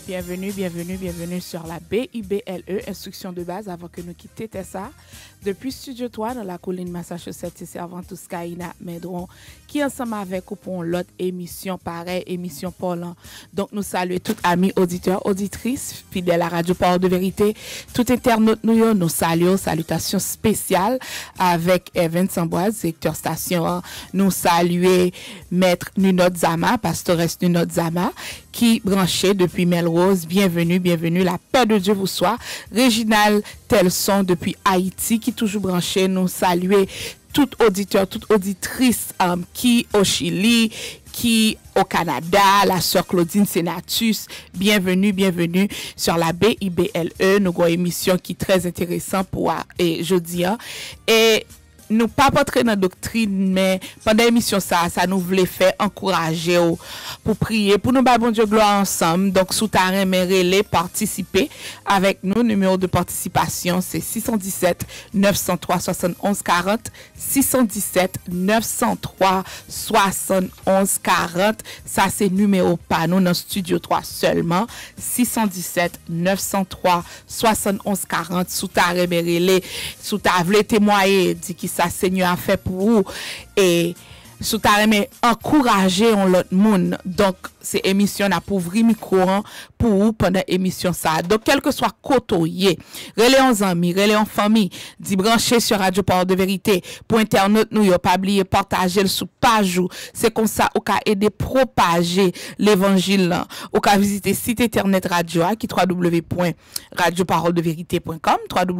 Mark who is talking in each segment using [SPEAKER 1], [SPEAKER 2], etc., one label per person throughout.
[SPEAKER 1] Bienvenue sur la BIBLE, instruction de base avant que nous quittions Tessa. Depuis Studio 3 dans la colline Massachusetts, c'est Servantus Kaina Medron qui ensemble avec vous pour l'autre émission, pareil, émission Paulan. Donc nous saluons tous amis auditeurs, auditrices, fidèles à Radio Parole de Vérité, tout internaute nous saluons, salutations spéciales avec Evan Samboise, directeur station. Nous saluons Maître Nunot Zama, pastoresse Nunot Zama, qui branchait depuis Melrose. Bienvenue, la paix de Dieu vous soit. Réginal Telson depuis Haïti, qui toujours branché. Nous saluer tout auditeur, toute auditrice qui au Chili, qui au Canada, la sœur Claudine Senatus. Bienvenue sur la BIBLE. Nous avons une émission qui est très intéressante pour jeudi. Et nous pas entrer dans la doctrine, mais pendant l'émission ça nous voulait faire encourager pour prier, pour nous battre bon Dieu gloire ensemble. Donc sous terrain mais participer avec nous. Numéro de participation c'est 617 903 71 40 617 903 71 40. Ça c'est numéro pas nous dans studio 3 seulement. 617 903 71 40 sous terrain mais sous ta voulez témoigner dit qui ça Seigneur a fait pour vous et sous ta remet encourager on l'autre monde. Donc c'est émission n'a pour ouvrir micro pour vous pendant émission ça. Donc quel que soit côtoyer, relais en amis, relais en famille, dit brancher sur Radio Parole de Vérité pour internet nous yo pas oublier partager sous page. C'est comme ça au cas aider propager l'évangile. Au cas visiter site internet radio qui www.radioparoledevérité.com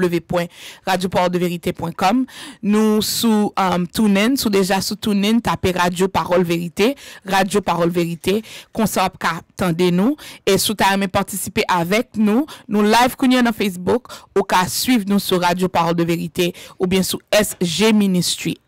[SPEAKER 1] www.radioparoledevérité.com. Nous sous TuneIn, déjà sous TuneIn tapez Radio Parole Vérité, Radio Parole Vérité. Qu'on s'en attendez nous et sous ta participer avec nous live qu'on y a dans Facebook ou qu'à suivre nous sur Radio Parole de Vérité ou bien sur SG Ministry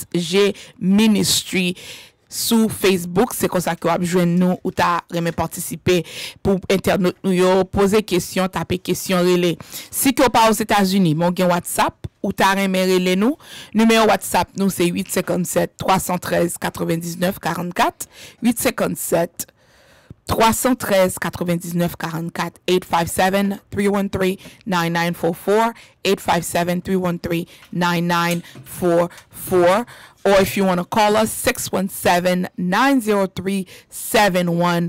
[SPEAKER 1] sur Facebook. C'est comme ça que vous joindre nous ou t'as remet participer pour internet nous poser question, taper question relais. Si que pas aux États-Unis, mon gain WhatsApp ou t'as remet relais nous, numéro WhatsApp nous c'est 857 313 99 44 857 313 99 44 857 313 9944 857 313 9944. Or if you want to call us, 617-903-7140.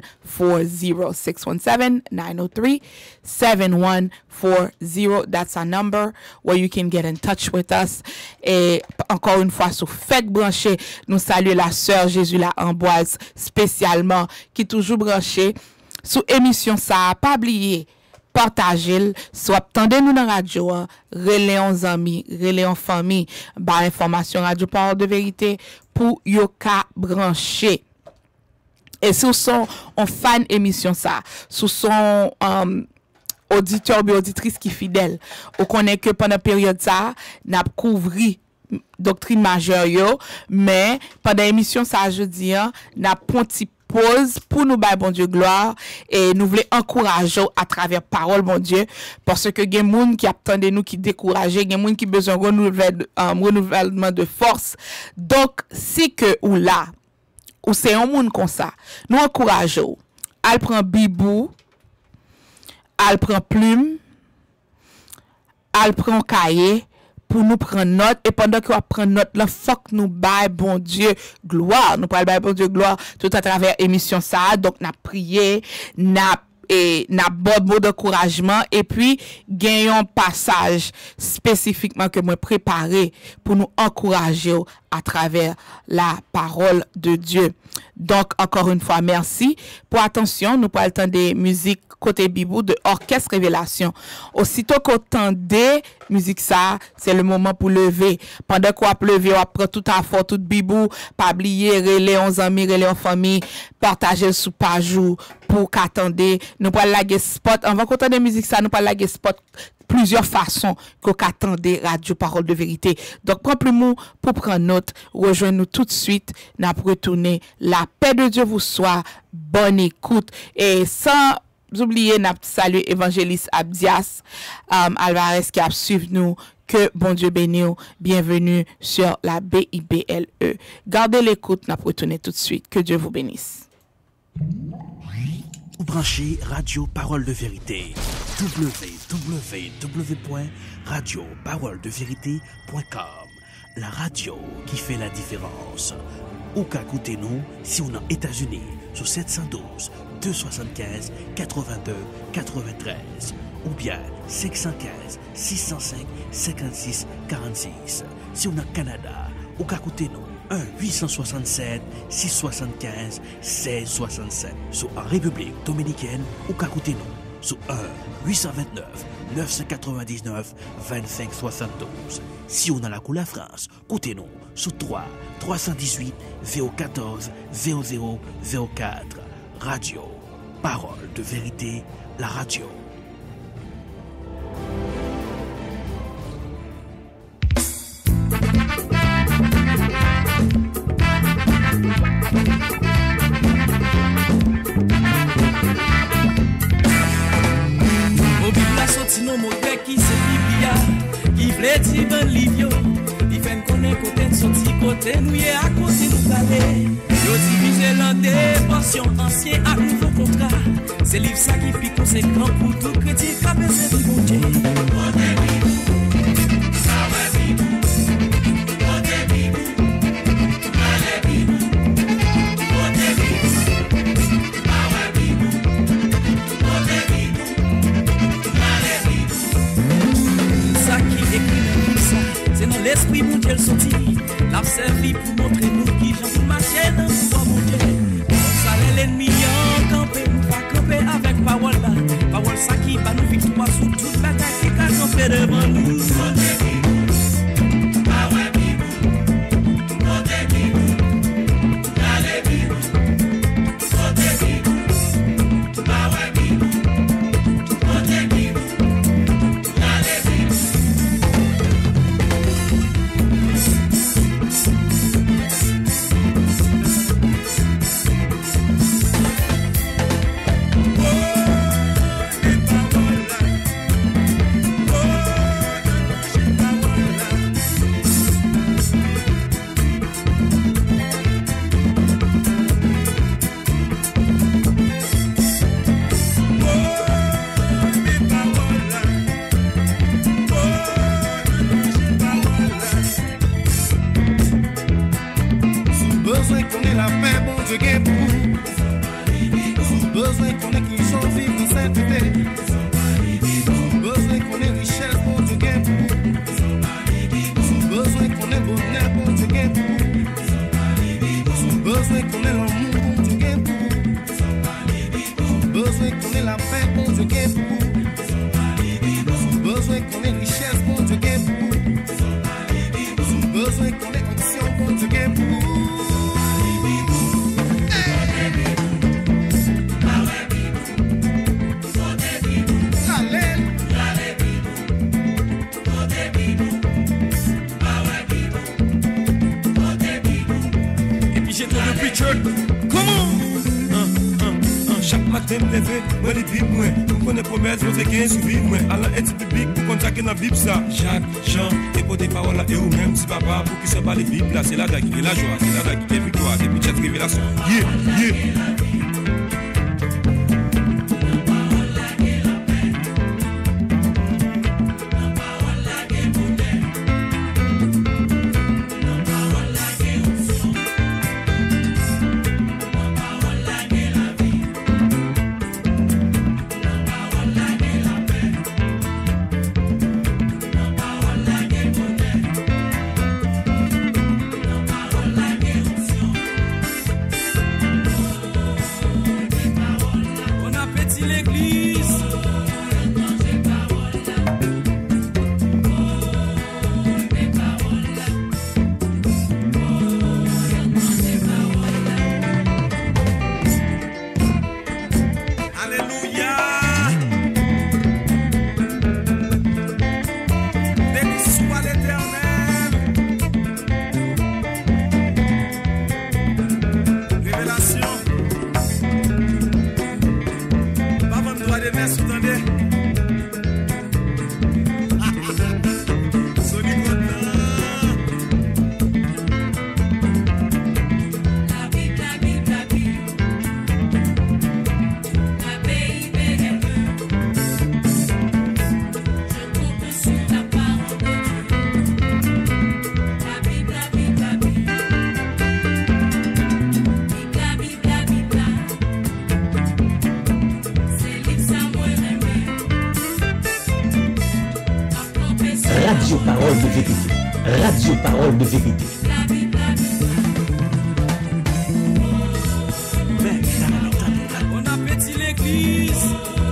[SPEAKER 1] 617-903-7140. That's our number where you can get in touch with us. Et encore une fois, sur Faites Brancher, nous saluons la sœur Jésus la Amboise spécialement, qui toujours branchée sous émission ça. Pas oublier. Partagez, soit attendez-nous dans la radio, relais en amis, relais en famille, information Radio Parole de Vérité pour yoka brancher. Et si vous sont en fan émission ça, si sont auditeurs ou auditrices qui fidèles, on connaît que pendant la période ça, n'a couvri doctrine majeure, mais pendant l'émission ça, je dis, n'a ponti pause pour nous bailler bon Dieu gloire et nous voulons encourager à travers parole bon Dieu parce que gen moun qui attendent nous qui décourager, gen moun qui besoin renouvellement de force. Donc si que ou là ou c'est un monde comme ça, nous encourageons à prendre bibou, à prendre plume, à prendre cahier pour nous prendre note et pendant que nous prenons note là faut que nous bail bon Dieu gloire, nous bail bon Dieu gloire tout à travers émission ça. Donc n'a prié, n'a bon mot d'encouragement et puis gagnons passage spécifiquement que moi préparé pour nous encourager à travers la parole de Dieu. Donc encore une fois merci pour attention. Nous parlons de musique côté bibou de Orchestre Révélation. Aussitôt qu'on entendait musique ça, c'est le moment pour lever. Pendant qu'on a levé, on prend tout à fort, tout bibou, pas oublier, relais en amis, relais en famille, partager sous page pour qu'attendez. Nous pas laguer spot. Avant qu'on entende musique ça, nous pas laguer spot plusieurs façons qu'on attendait Radio Parole de Vérité. Donc prends plus mot pour prendre note, rejoignez-nous tout de suite, n'a retourner. La paix de Dieu vous soit. Bonne écoute et sans oublier n'a saluer évangéliste Abdias Alvarez qui a suivi nous. Que bon Dieu bénisse. Bienvenue sur la BIBLE. Gardez l'écoute, n'a retourner tout de suite. Que Dieu vous bénisse.
[SPEAKER 2] ou branchez Radio Parole de Vérité. www.radioparoledevérité.com. La radio qui fait la différence. Ou qu'à écouter nous si on est aux États-Unis sur 712 275 82 93 ou bien 515 605 56 46. Si on est au Canada, ou qu'à écouter nous 1-867 675 16 67. Sur en République Dominicaine, ou qu'à écouter nous sur 1-829 999 25 72. Si on a la couleur France, écoutez-nous sur 318 014 0004. Radio, Parole de Vérité, la radio.
[SPEAKER 3] Sinon mon père qui c'est Biblia qui vle di ban livio il fait connaître côté sorti côté nous est à côté nous parler yo divisé l'an des portions ancien à nouveau contrat c'est livre ça qui fait conséquent pour tout chrétien qui a besoin de bon Dieu l'esprit mon Dieu sorti l'a servi pour montrer nous qui j'en pour marcher dans le pouvoir mon Dieu ça l'ennemi en campé nous va camper avec parole là parole ça qui va nous victoire sur toute bataille qui a campé devant nous Jacques, Jean, et pour des paroles et ou même si papa pour qui se parle de Bible, c'est là qui est la joie, c'est là qui est victoire, et puis cette révélation. Yeah.
[SPEAKER 4] Radio Parole de Vérité. Radio Parole de Vérité.
[SPEAKER 3] On appétit l'église.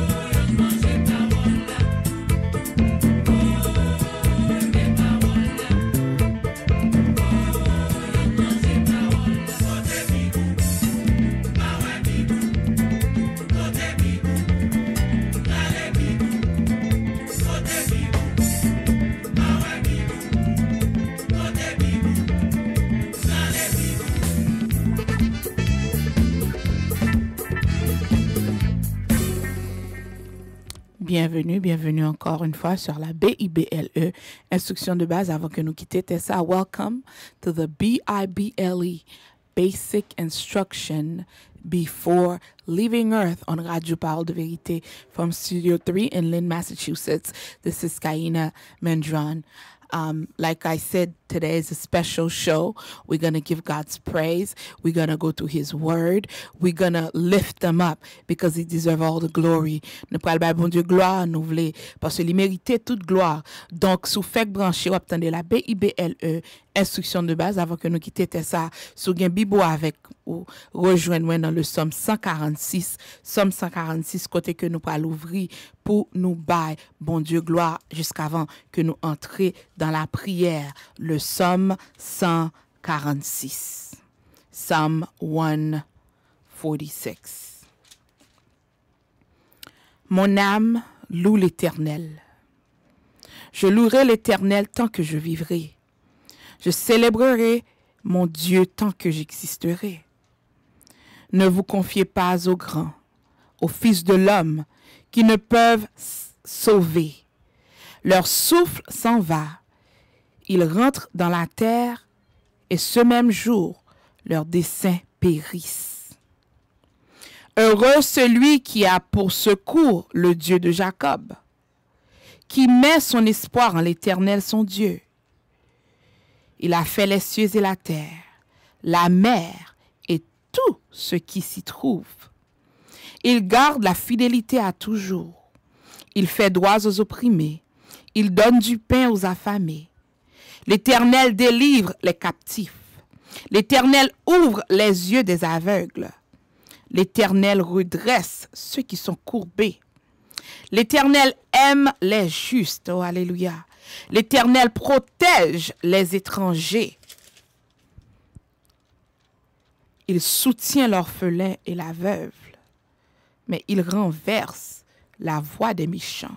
[SPEAKER 1] Bienvenue encore une fois sur la BIBLE, instruction de base avant que nous quittions Tessa. Welcome to the BIBLE, Basic Instruction Before Leaving Earth on Radio Parole de Vérité from Studio 3 in Lynn, Massachusetts. This is Kaina Mendron. Like I said, today is a special show. We're going to give God's praise. We're going to go to His Word. We're going to lift them up because He deserves all the glory. Nous prenons le bon Dieu gloire, nous voulons, parce qu'il mérite toute gloire. Donc, sous fait branché, vous attendez la BIBLE, instruction de base, avant que nous quittions ça, sous un bibo avec ou rejoindre dans le Somme 146, côté que nous pourrons l'ouvrir pour nous bailler, bon Dieu gloire, jusqu'avant que nous entrions dans la prière, le Somme 146. Psalm 146. Mon âme loue l'Éternel. Je louerai l'Éternel tant que je vivrai. Je célébrerai mon Dieu tant que j'existerai. Ne vous confiez pas aux grands, aux fils de l'homme, qui ne peuvent sauver. Leur souffle s'en va. Ils rentrent dans la terre et ce même jour, leurs desseins périssent. Heureux celui qui a pour secours le Dieu de Jacob, qui met son espoir en l'Éternel son Dieu. Il a fait les cieux et la terre, la mer et tout ce qui s'y trouve. Il garde la fidélité à toujours. Il fait droit aux opprimés. Il donne du pain aux affamés. L'Éternel délivre les captifs. L'Éternel ouvre les yeux des aveugles. L'Éternel redresse ceux qui sont courbés. L'Éternel aime les justes. Oh, alléluia. L'Éternel protège les étrangers. Il soutient l'orphelin et la veuve, mais il renverse la voix des méchants.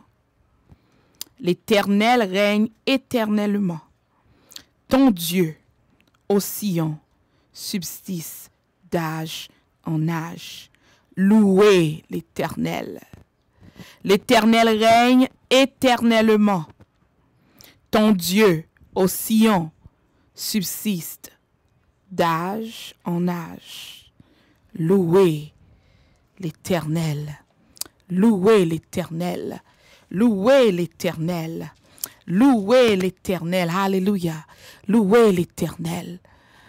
[SPEAKER 1] L'Éternel règne éternellement. Ton Dieu, ô Sion, subsiste d'âge en âge. Louez l'Éternel. L'Éternel règne éternellement. Ton Dieu, ô Sion, subsiste d'âge en âge. Louez l'Éternel. Louez l'Éternel. Louez l'Éternel. Louez l'Éternel. Alléluia. Louez l'Éternel.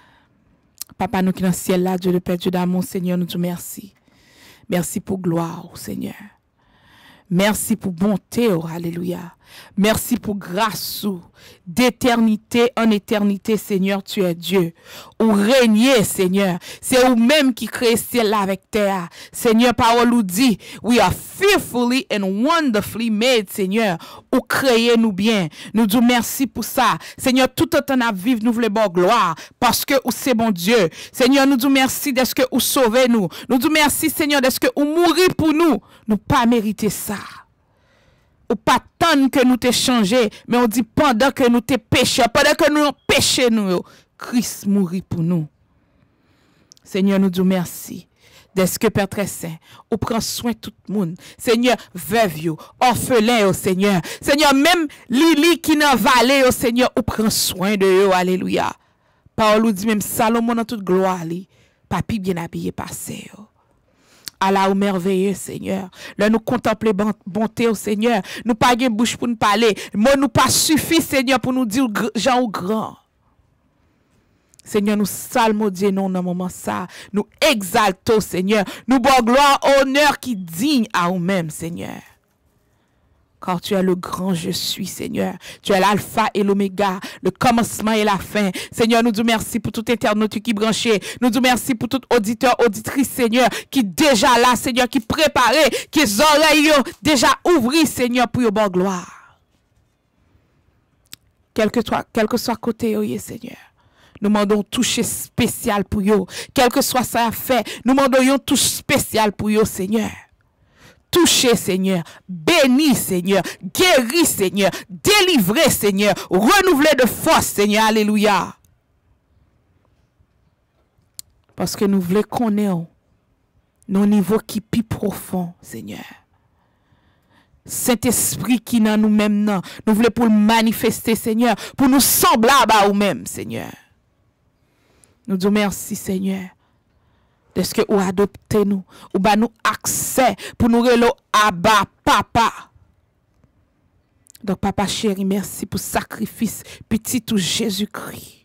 [SPEAKER 1] Papa, nous qui dans le ciel là, Dieu le Père, Dieu d'amour, Seigneur, nous te remercions. Merci pour gloire, Seigneur. Merci pour bonté, oh, alléluia. Merci pour grâce, d'éternité en éternité, Seigneur, tu es Dieu. Ou régner, Seigneur. C'est vous-même qui créez ciel là avec terre. Seigneur, parole nous dit, we are fearfully and wonderfully made, Seigneur. Ou créez nous bien. Nous disons merci pour ça. Seigneur, tout le temps à vivre, nous voulons bonne gloire. Parce que c'est bon Dieu. Seigneur, nous disons merci d'être que vous sauvez nous. Nous disons merci, Seigneur, d'être que vous mourrez pour nous. Nous pas mériter ça. Ou pas tant que nous t'ai changé, mais on dit pendant que nous t'ai péché, pendant que nous péché nous, Christ mourit pour nous. Seigneur, nous disons merci. D'est-ce que Père très saint, ou prend soin de tout le monde. Seigneur, veuve, orphelin, oh Seigneur. Seigneur, même Lili qui n'a valé, oh Seigneur, ou prend soin de eux, alléluia. Paul nous dit même Salomon dans toute gloire, papi bien habillé passé, oh. Allah ou merveilleux, Seigneur. Là, nous contempler bonté au Seigneur. Nous pas de bouche pour nous parler. Moi, nous pas suffit, Seigneur, pour nous dire Jean ou grand. Seigneur, nous salmodions non dans moment ça. Nous exaltons, Seigneur. Nous bon gloire, honneur qui digne à nous-mêmes, Seigneur. Car tu es le grand je suis, Seigneur. Tu es l'alpha et l'oméga, le commencement et la fin. Seigneur, nous disons merci pour tout internaute qui branché. Nous disons merci pour tout auditeur, auditrice, Seigneur, qui déjà là, Seigneur, qui préparé, qui les oreilles déjà ouvri, Seigneur, pour your bonne gloire. Quel que soit côté, Seigneur. Nous demandons toucher spécial pour eux. Quel que soit ça à faire, nous demandons une touche spéciale pour eux, Seigneur. Touchez, Seigneur. Bénis, Seigneur. Guéris, Seigneur. Délivrez, Seigneur. Renouvelez de force, Seigneur. Alléluia. Parce que nous voulons connaître nos niveaux qui plus profond, Seigneur. Saint-Esprit qui dans nous-mêmes, nous voulons pour le manifester, Seigneur, pour nous semblables à nous-mêmes, Seigneur. Nous disons merci, Seigneur. De ce que vous adoptez nous, ou bah nous accès pour nous relo Abba Papa. Donc Papa chéri, merci pour sacrifice petit tout Jésus-Christ.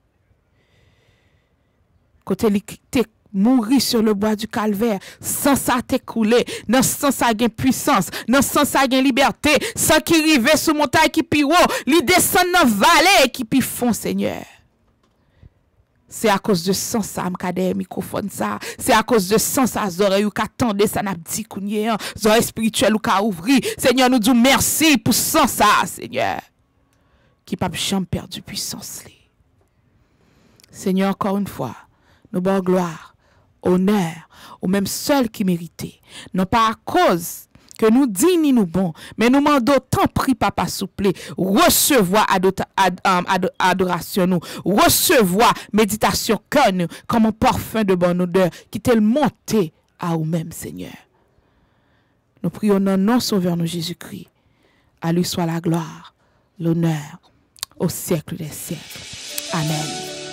[SPEAKER 1] Côté li t'es mouru sur le bois du calvaire, sans ça t'écouler, non sans ça gain puissance, non sans ça gain liberté, sans qui rive sous montagne qui pi haut, li descend dans vallée qui pi fond, Seigneur. C'est à cause de sang ça m'kade microphone ça, c'est à cause de sang ça oreilles ou qu'attendait ça n'a dit kounye, oreilles spirituel ou ka ouvri. Seigneur, nous disons merci pour sang ça, Seigneur. Qui pas jamais perdu puissance li. Seigneur, encore une fois, nous bon gloire, honneur, au même seul qui méritait, non pas à cause que nous dignes nous bon, mais nous demandons tant pris papa souple, recevoir adoration nous, recevoir méditation cœur nous, comme un parfum de bonne odeur qui t'est monté à vous-même, Seigneur. Nous prions dans nom sauveur nous Jésus-Christ. À lui soit la gloire, l'honneur, au siècle des siècles. Amen.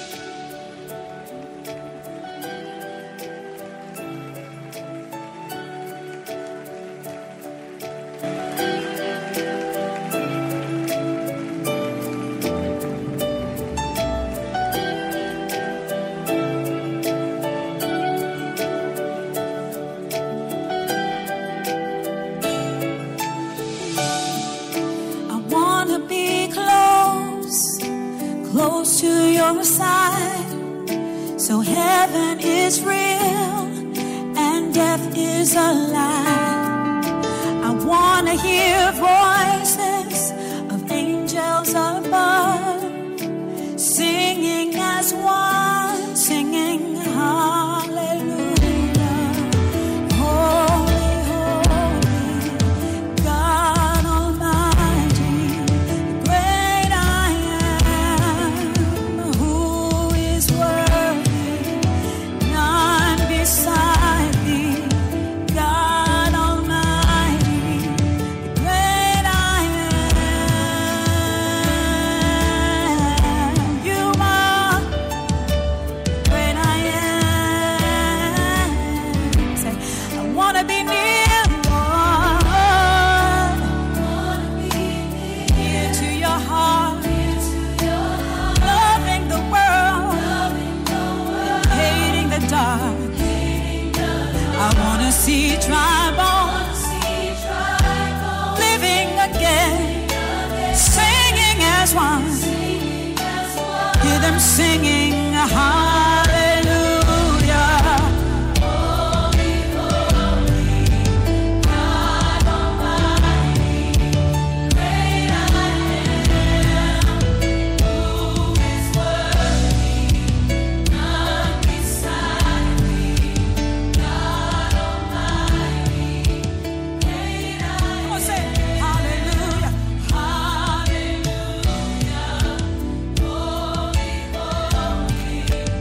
[SPEAKER 5] Close to your side, so heaven is real and death is a lie. I want to hear voices of angels above, singing as one, singing hallelujah. Holy, holy, God Almighty, the great I am, who is worthy, none beside thee. God Almighty, the great I am. You are great I am. Say, I wanna be near, Lord. Near to your heart, loving the world, hating the dark. I wanna see dry bones living again, singing as one. Hear them singing hallelujah. Come on, say hallelujah, hallelujah. Holy, holy,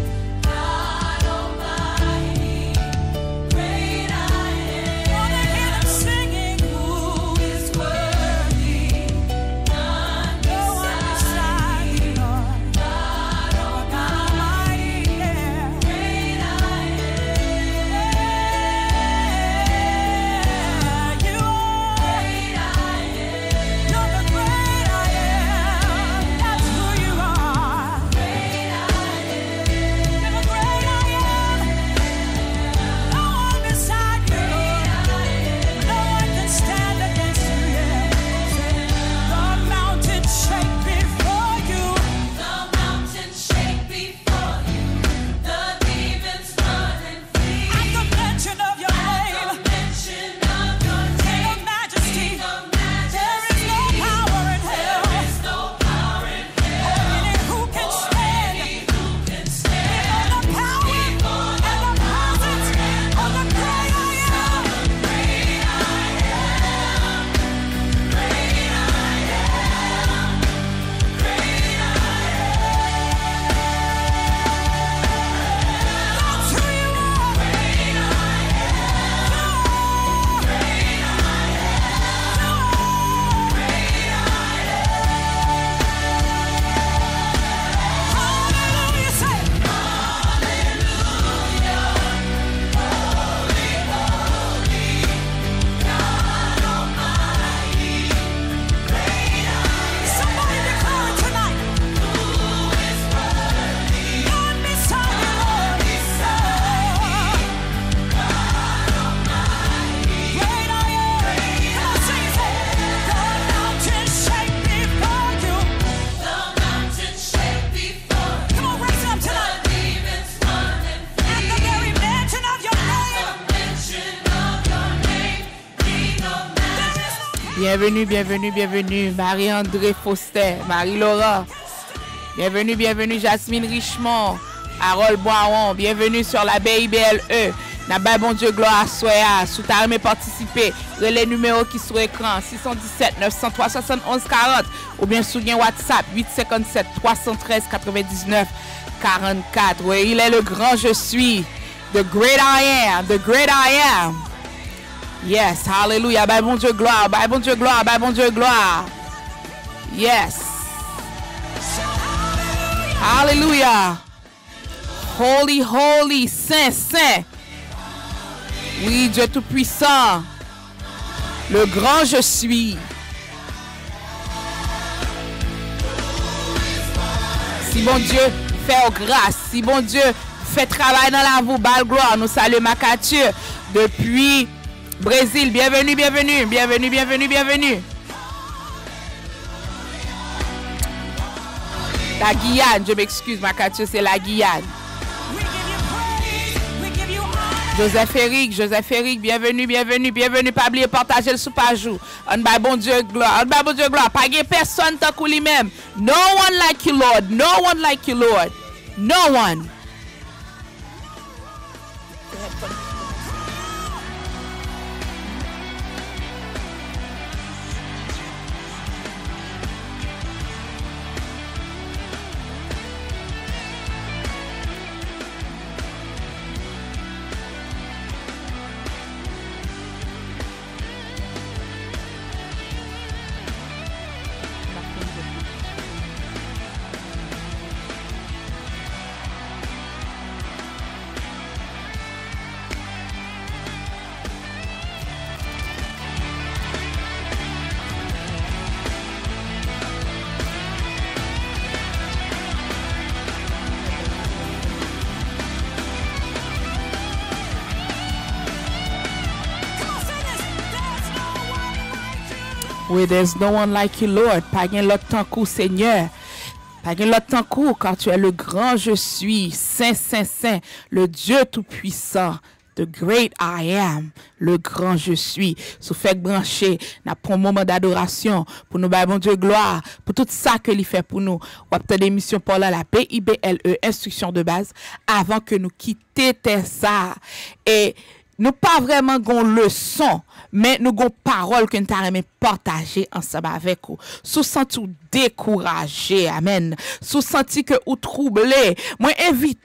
[SPEAKER 1] Bienvenue, bienvenue, bienvenue. Marie-André Foster, Marie-Laura. Bienvenue, bienvenue. Jasmine Richemont, Harold Boiron. Bienvenue sur la BIBLE. N'a bon Dieu, gloire à soi. Sous ta aimé participer. Les numéros qui sont sur l'écran 617 903 71 40 ou bien sur WhatsApp 857 313 99 44. Oui, il est le grand je suis. The great I am. The great I am. Yes, hallelujah. Bye bon Dieu gloire, bye bon Dieu gloire, bye bon Dieu gloire. Yes. Hallelujah. Holy, holy, saint, saint. Oui, Dieu Tout-Puissant. Le grand je suis. Si bon Dieu fait grâce, si bon Dieu fait travail dans la vie, belle gloire, nous saluons Macature depuis Brésil. Bienvenue, bienvenue, bienvenue, bienvenue, bienvenue. La Guyane, je m'excuse, Macature, c'est la Guyane. Joseph Eric, bienvenue, bienvenue, bienvenue. Pas oublier partager le sous page. On ba bon Dieu gloire, on ba bon Dieu gloire. Pas de personne tant que lui-même. No one like you, Lord. No one like you, Lord. No one. Oui, there's no one like you, Lord. Pas gain l'autre temps coup, Seigneur. Pas gain l'autre temps coup, car tu es le grand je suis, saint, saint, saint, le Dieu tout-puissant. The great I am, le grand je suis. Sous fait brancher, n'a pris un moment d'adoration pour nous, bon Dieu, gloire, pour tout ça que il fait pour nous. On va peut-être émission pour la BIBLE, instruction de base, avant que nous quittions ça. Et nous pas vraiment gon leçon, mais nous gon parole que nous t'avons partager ensemble avec vous. Sous senti ou découragé, amen. Sous senti que ou troublé, moi invite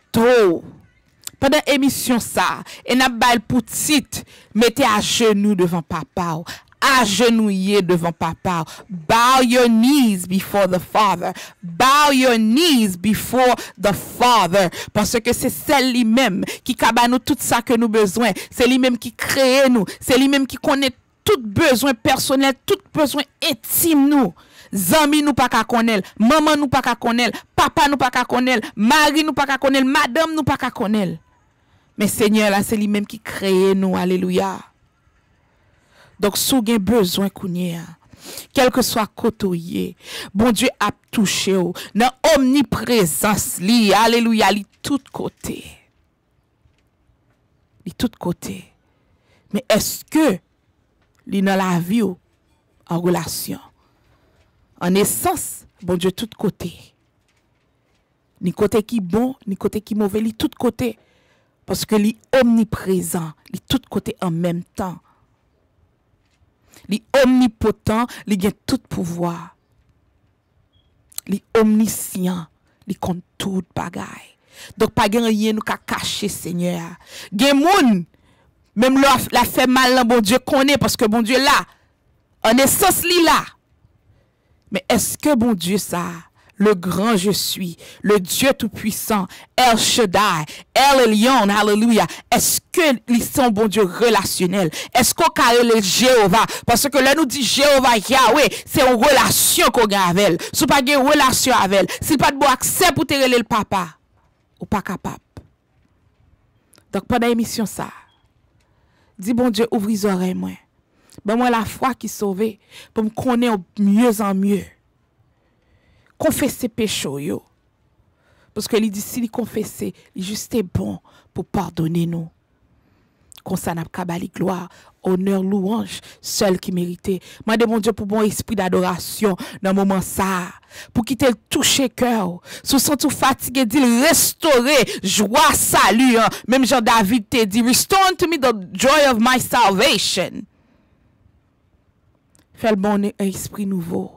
[SPEAKER 1] pendant émission ça, et n'a bal pour titre, mettez à genoux devant papa, agenouillé devant papa. Bow your knees before the Father. Bow your knees before the Father. Parce que c'est celle lui-même qui caban nous tout ça que nous besoin. C'est lui-même qui crée nous. C'est lui-même qui connaît tout besoin personnel, tout besoin intime nous. Zami nous pas qu'à connaître, maman nous pas qu'à connaître, papa nous pas qu'à connaître, mari nous pas qu'à connaître, madame nous pas qu'à connaître. Mais Seigneur là, c'est lui-même qui crée nous. Alléluia. Donc, si vous avez besoin, quel que soit côté, bon Dieu a touché dans omniprésence, li, alléluia, li tout côté. Li tout côté. Mais est-ce que li dans la vie ou en relation? En essence, bon Dieu tout côté. Ni côté qui bon, ni côté qui mauvais, li tout côté. Parce que li omniprésent, li tout côté en même temps. Li omnipotent, li gen tout pouvoir. Li omniscient, li compte tout bagay. Donc pas gen rien nous ka cacher Seigneur. Gen moun même la fait mal bon Dieu connaît parce que bon Dieu là en essence li là. Mais est-ce que bon Dieu ça le grand je suis, le Dieu tout-puissant, El Shaddai, El Elyon, hallelujah. Est-ce que ils sont bon Dieu relationnel? Est-ce qu'on carré le Jéhovah? Parce que là nous dit Jéhovah Yahweh, c'est une relation qu'on a avec elle. Si pas une relation avec elle, si pas de bon accès pour te relayer le papa, ou pas capable. Donc pendant l'émission ça, dis bon Dieu ouvre les oreilles moi. Ben moi la foi qui sauve pour me connaître mieux en mieux. Confesser péché yo. Parce que il dit si il confesser, il juste est bon pour pardonner nous. Comme ça, n'a pas bali gloire, honneur, louange, seul qui méritait. Mandez mon Dieu pour bon esprit d'adoration dans le moment ça. Pour quitter le toucher cœur. Si vous sentez fatigué, dit restaurer, joie, salut. Hein. Même Jean-David te dit, restore unto me the joy of my salvation. Fais le bon esprit nouveau.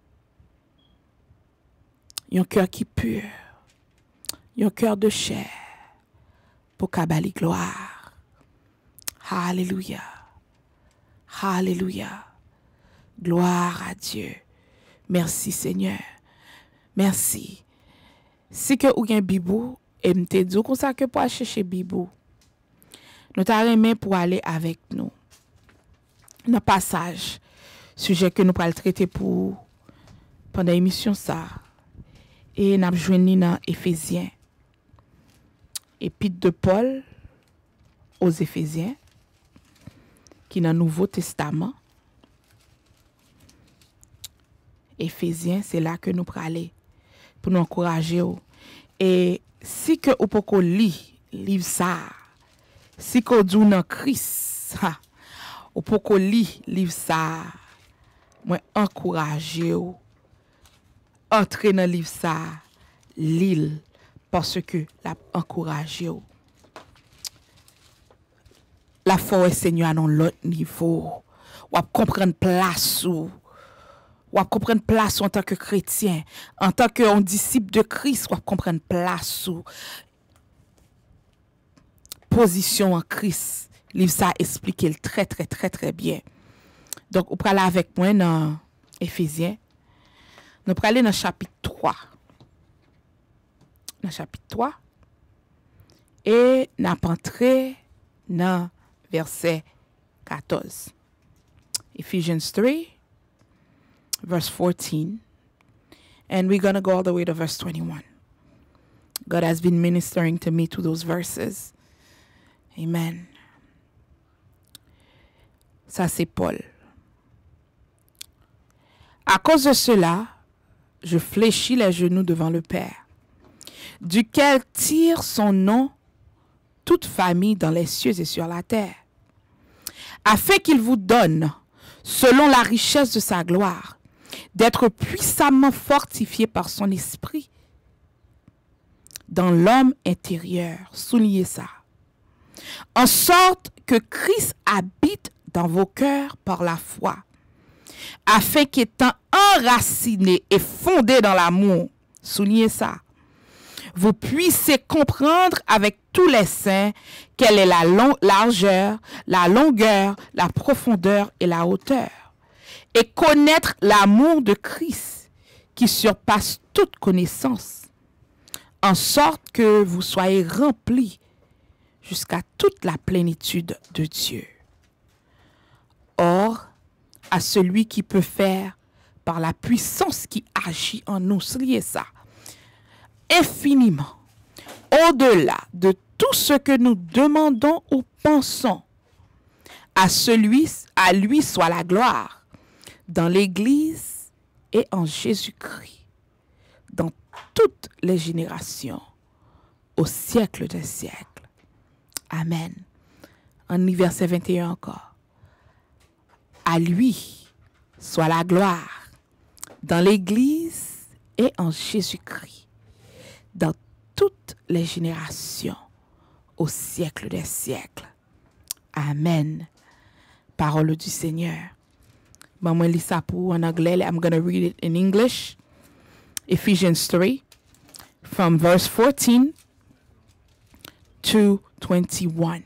[SPEAKER 1] Un cœur qui est pur. Un cœur de chair. Pour kabali gloire. Alléluia. Alléluia. Gloire à Dieu. Merci Seigneur. Merci. Si que ou gen bibou, et m'te dit comme ça que pour aller chercher bibou. Nous t'arrêtons pour aller avec nous. Dans passage, sujet que nous allons traiter pour pendant l'émission ça. Et nous joignons dans Éphésiens. Épître de Paul aux Éphésiens, qui est dans le Nouveau Testament. Éphésiens, c'est là que nous prenons aller pour nous encourager. Et si que vous pouvez lire livre ça, si que vous dans Christ, vous pouvez lire livre ça, moi encourager entrer dans livre ça, lire parce que la encourager. La foi Seigneur à l'autre niveau. Ou comprendre place ou comprendre place en tant que chrétien, en tant que disciple de Christ, ou comprendre place ou position en Christ. Livre ça explique très très très très bien. Donc on parle avec moi dans Éphésiens. Nous allons aller dans le chapitre 3. Dans le chapitre 3 et nous allons entrer dans verset 14. Ephesians 3, verse 14. And we're going to go all the way to verse 21. God has been ministering to me to those verses. Amen. Ça, c'est Paul. À cause de cela, je fléchis les genoux devant le Père, duquel tire son nom toute famille dans les cieux et sur la terre, afin qu'il vous donne, selon la richesse de sa gloire, d'être puissamment fortifié par son esprit dans l'homme intérieur. Soulignez ça. En sorte que Christ habite dans vos cœurs par la foi, afin qu'étant enraciné et fondé dans l'amour, soulignez ça, vous puissiez comprendre avec tous les saints quelle est la largeur, la longueur, la profondeur et la hauteur, et connaître l'amour de Christ qui surpasse toute connaissance, en sorte que vous soyez remplis jusqu'à toute la plénitude de Dieu. Or, à celui qui peut faire par la puissance qui agit en nous, soulignez ça, infiniment, au-delà de tout ce que nous demandons ou pensons, à lui soit la gloire, dans l'Église et en Jésus-Christ, dans toutes les générations, au siècle des siècles. Amen. En verset 21 encore. À lui soit la gloire, dans l'Église et en Jésus-Christ, dans toutes les générations, au siècle des siècles. Amen. Parole du Seigneur. Bon, moi, lis ça pour en anglais. I'm going to read it in English. Ephesians 3, from verse 14 to 21.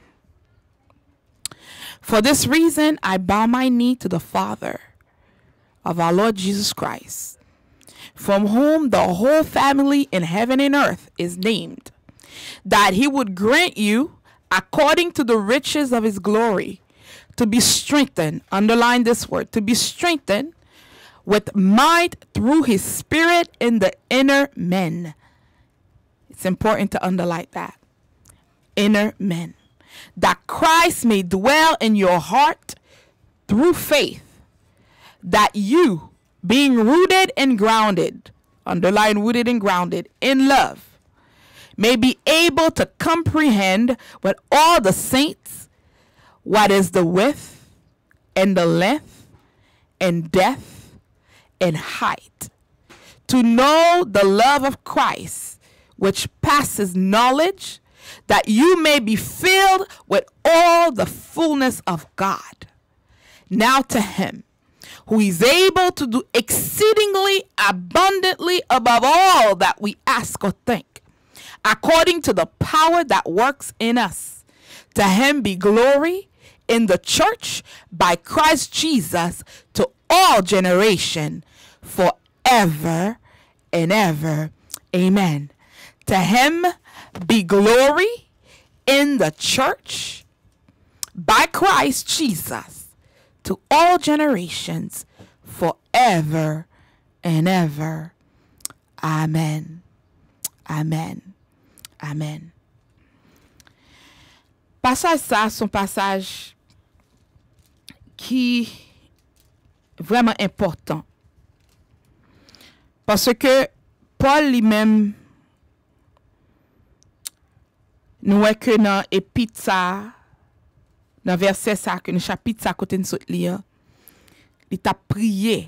[SPEAKER 1] For this reason, I bow my knee to the Father of our Lord Jesus Christ, from whom the whole family in heaven and earth is named, that he would grant you, according to the riches of his glory, to be strengthened, underline this word, to be strengthened with might through his Spirit in the inner man. It's important to underline that. Inner man. That Christ may dwell in your heart through faith, that you, being rooted and grounded, underline rooted and grounded, in love, may be able to comprehend with all the saints what is the width and the length and depth and height, to know the love of Christ, which passes knowledge, that you may be filled with all the fullness of God. Now to him who is able to do exceedingly abundantly above all that we ask or think, according to the power that works in us. To him be glory in the church by Christ Jesus to all generation, forever and ever. Amen. To him be glory in the church by Christ Jesus to all generations, forever and ever. Amen. Amen. Amen. Passage ça, son passage qui est vraiment important. Parce que Paul lui-même, nous est que dans l'épître ça, dans verset ça, que dans chapitre ça, côté nous lire, il t'a prié.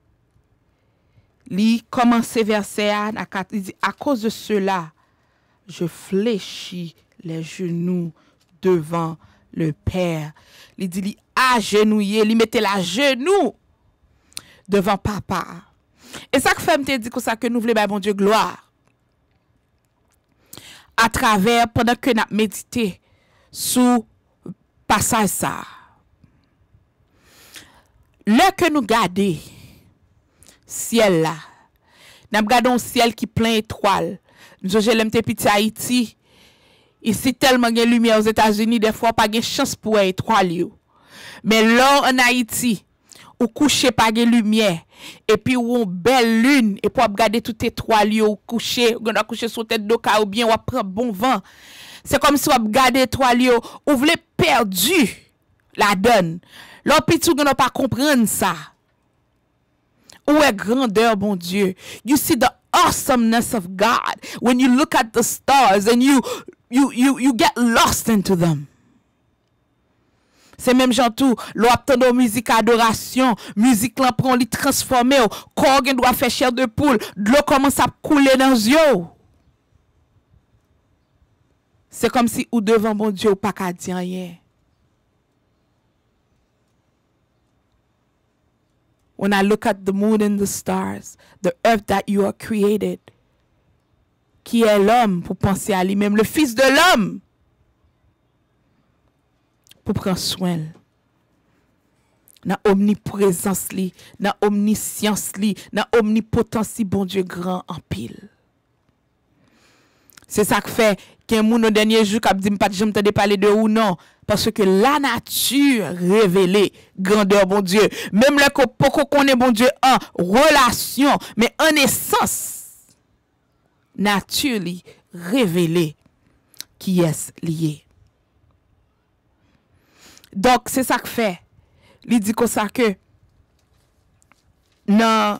[SPEAKER 1] Il commence verset il dit, à cause de cela, je fléchis les genoux devant le Père. Il dit, il agenouillé, il mettait la genou devant papa. Et ça que fait me dit ça que nous voulons bon Dieu gloire. À travers, pendant que nous médité sous passage ça. Là que nous gardons ciel là, nous regardons un ciel qui plein étoiles. Nous avons petit Haïti. Ici tellement de lumière aux États-Unis, des fois pas de chance pour étoiles. Mais là en Haïti, ou coucher pas de lumière et puis ou une belle lune et pour regarder tout étoile ou coucher, on a coucher sur tête d'eau ou bien ou prendre bon vent. C'est comme si on regarder étoile ou voulez perdu la donne. Là petit ou n'a pas comprendre ça. Où est grandeur bon Dieu? You see the awesomeness of God when you look at the stars and you get lost into them. C'est même genre tout, l'on attend musique adoration, musique là prend li transformer, corps doit faire chair de poule, l'eau commence à couler dans les yeux. C'est comme si ou devant bon Dieu ou pas qu'à dire rien. When I look at the moon and the stars, the earth that you are created, qui est l'homme pour penser à lui-même, le Fils de l'homme, pour prendre soin. Dans omniprésence li, dans omniscience li, dans omnipotence bon Dieu grand en pile. C'est ça que fait qu'un moun au dernier jour qui dit pas de jamais parler de ou non parce que la nature révélée grandeur bon Dieu, même le qu'on connaît bon Dieu en relation mais en essence nature li révélée qui est lié. Donc c'est ça que fait il dit comme ça que dans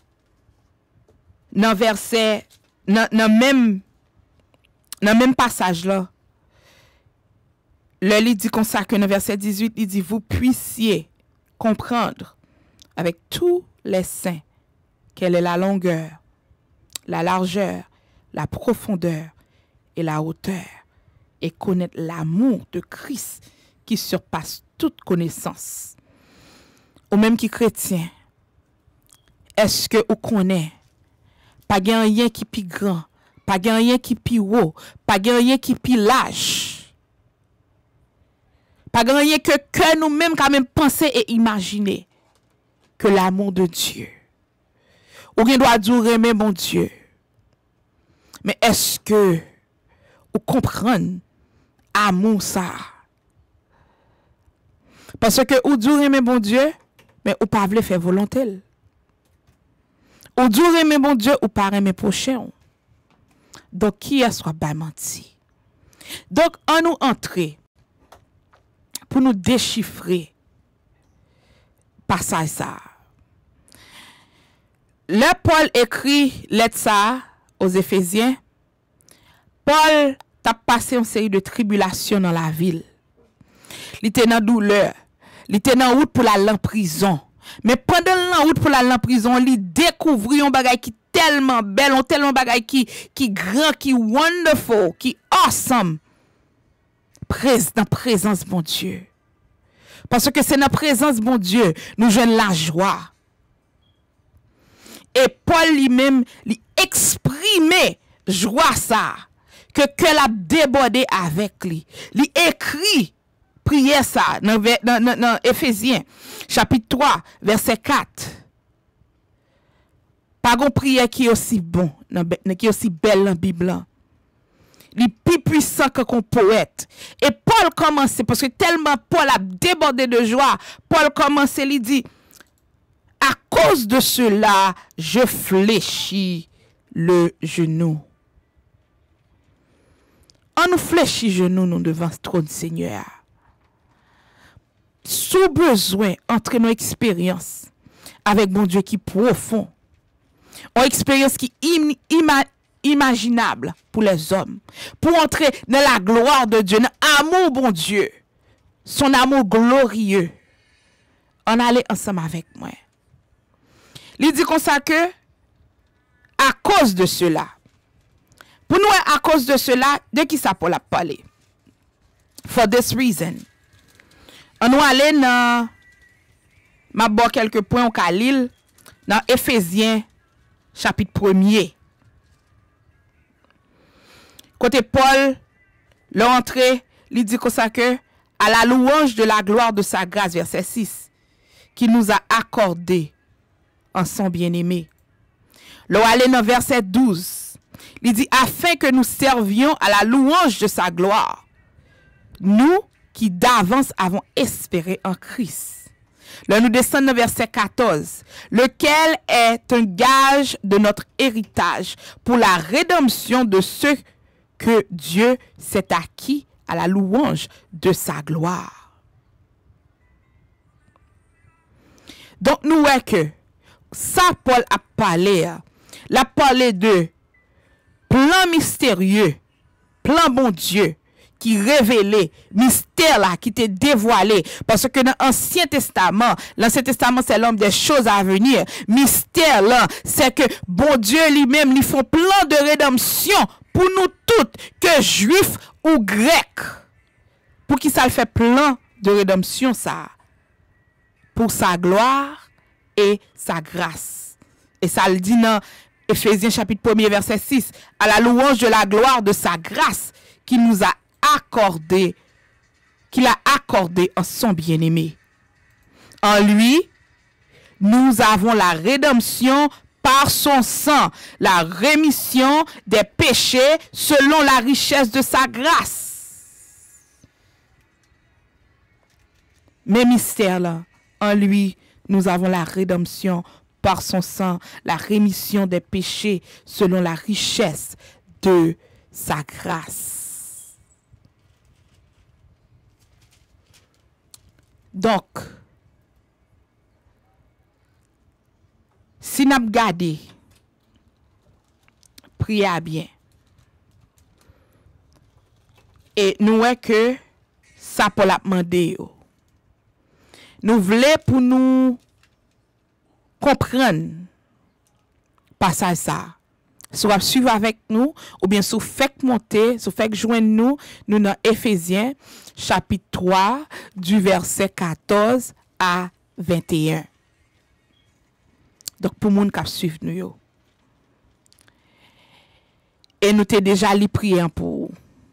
[SPEAKER 1] verset dans même passage là le lit dit comme ça que dans verset 18 il dit vous puissiez comprendre avec tous les saints quelle est la longueur, la largeur, la profondeur et la hauteur et connaître l'amour de Christ qui surpasse toute connaissance. Ou même qui chrétien, est-ce que vous connaissez pas gen rien qui pi grand, pas gen rien qui pi haut, pas gen rien qui pi large, pas gen rien que nous-mêmes quand même penser et imaginer que l'amour de Dieu. Ou gen doit durer mais bon Dieu. Mais est-ce que vous comprenez amour ça? Parce que ou durer mais bon Dieu, mais ou pas vle faire volonté. Ou durer mais bon Dieu, ou pas aimer prochain. Donc qui est soit pas menti. Donc on nous entrer pour nous déchiffrer passage ça. Le Paul écrit lettre ça aux Éphésiens. Paul t'a passé une série de tribulations dans la ville. il était dans douleur, il était dans route pour la prison. Mais pendant la route pour la prison, il découvrit un bagage qui tellement belle, un tellement bagage qui grand, qui wonderful, qui awesome. Dans présence bon Dieu. Parce que c'est dans présence bon Dieu nous joignons la joie. Et Paul lui-même lui exprimait joie ça que l'a débordé avec lui. Il écrit prière ça dans Éphésiens chapitre 3 verset 4. Pas une prière qui est aussi bon, qui est aussi belle dans la Bible. Il est plus puissant qu'un poète. Et Paul commence, parce que tellement Paul a débordé de joie, Paul commence, il dit, à cause de cela, je fléchis le genou. On nous fléchit genou nous devant le trône Seigneur. Sous besoin, entre nos expériences avec mon Dieu qui est profond, une expérience qui est imaginable pour les hommes, pour entrer dans la gloire de Dieu, dans l'amour bon Dieu, son amour glorieux. On allait ensemble avec moi. Il dit comme ça que, à cause de cela, pour nous, à cause de cela, de qui ça Paul a parlé? For this reason. On va aller dans, ma bon quelques points au Khalil, dans Éphésiens, chapitre 1er. Côté Paul, l'entrée, il dit comme ça que, à la louange de la gloire de sa grâce, verset 6, qu'il nous a accordé en son bien-aimé. L'on aller dans verset 12, il dit, afin que nous servions à la louange de sa gloire, nous qui d'avance avons espéré en Christ. Là, nous descendons dans verset 14, lequel est un gage de notre héritage pour la rédemption de ceux que Dieu s'est acquis à la louange de sa gloire. Donc, nous voyons que ça, Paul a parlé de plan mystérieux, plan bon Dieu, qui révélait, mystère là, qui était dévoilé. Parce que dans l'Ancien Testament, c'est l'homme des choses à venir. Mystère là, c'est que bon Dieu lui-même, lui font plan de rédemption pour nous toutes, que juifs ou grecs. Pour qui ça le fait plan de rédemption ça? Pour sa gloire et sa grâce. Et ça le dit dans Éphésiens chapitre 1er verset 6, à la louange de la gloire de sa grâce qu'il nous a accordé, qu'il a accordé en son bien-aimé. En lui, nous avons la rédemption par son sang, la rémission des péchés selon la richesse de sa grâce. Mais mystère là, en lui, nous avons la rédemption par son sang, la rémission des péchés selon la richesse de sa grâce. Donc, si nous avons gardé, priez bien. Et nous voyons que ça pour la demander. Nous voulons pour nous comprendre passage ça. Soit suivre avec nous, ou bien soit fait monter, soit fait joindre nous dans Éphésiens, chapitre 3, du verset 14 à 21. Donc, pour moun k'ap suivre nous yo. Et nous t'ai déjà li prié pour.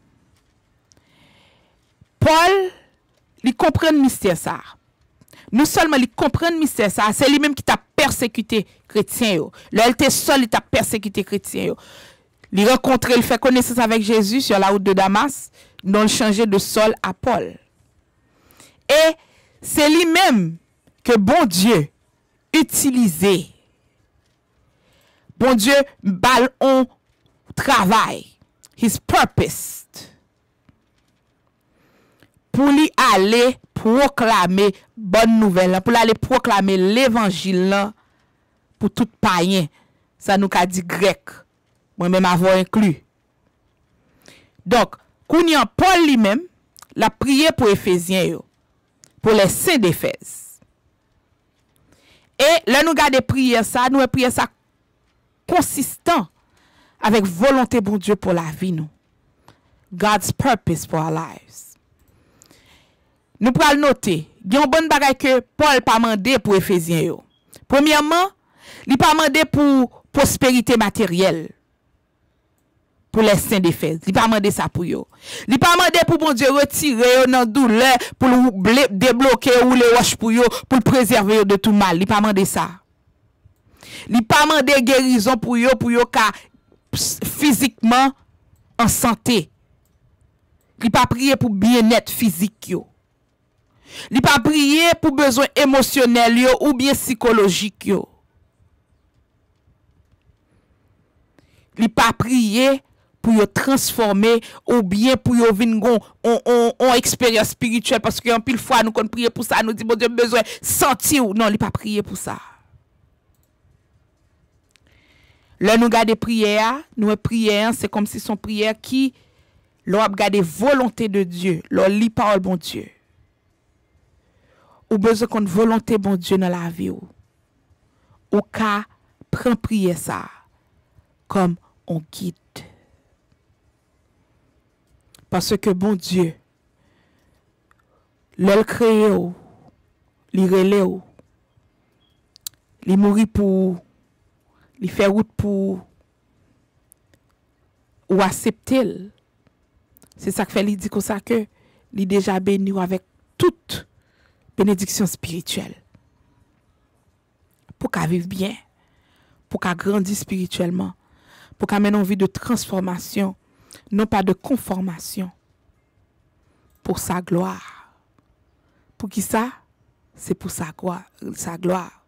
[SPEAKER 1] Paul, il comprend le mystère ça. Non seulement il comprend le mystère ça, c'est lui-même qui t'a persécuté chrétien yo. Là, il était seul, il t'a persécuté chrétien yo. Il rencontré, il fait connaissance avec Jésus sur la route de Damas, dont il changeait de Saul à Paul. Et c'est lui-même que bon Dieu utilisait. Bon Dieu ballon travail, his purpose, pour lui aller proclamer bonne nouvelle, pour aller proclamer l'évangile pour tout païen. Ça nous a dit grec, moi-même avoir inclus. Donc, Paul lui-même, la prière pour Éphésiens, pour les saints d'Éphèse. Et là, nous gardons prière ça, nous prière ça consistant avec volonté bon Dieu pour la vie nous. God's purpose for our lives. Nous pral noter, il y a un bon bagay que Paul pas mandé pour Éphésiens yo. Premièrement, il pas mandé pour prospérité matérielle. Pour les saints d'Éphèse, il pas mandé ça pour yo. Il pas mandé pour bon Dieu retirer yo dans douleur pour débloquer ou les roches pour yo pour préserver yo de tout mal. Il pas mandé ça. Il pas mandé guérison pour yo ka physiquement en santé. Il pas prier pour bien-être physique yo. Il pas prier pour besoin émotionnel yo ou bien psychologique yo. Il pas prier pour yo transformer ou bien pour yo vinn on expérience spirituelle parce que en pile fois nous kon prier pour ça nous dit bon Dieu besoin sentir non il pas prier pour ça. Là nous garder prière, nous prière c'est comme si son prière qui l'on a gardé volonté de Dieu, l'on lit parole bon Dieu. Ou besoin qu'on volonté bon Dieu dans la vie ou ka prend prière ça comme on guide. Parce que bon Dieu, l'el créé ou, li relé ou, li mourit pour, li fait route pour, ou accepter. C'est ça que fait li dit comme ça que li déjà béni avec toute bénédiction spirituelle. Pour qu'à vivre bien, pour qu'à grandir spirituellement, pour qu'à mener une vie de transformation, non pas de conformation, pour sa gloire. Pour qui ça? C'est pour sa gloire.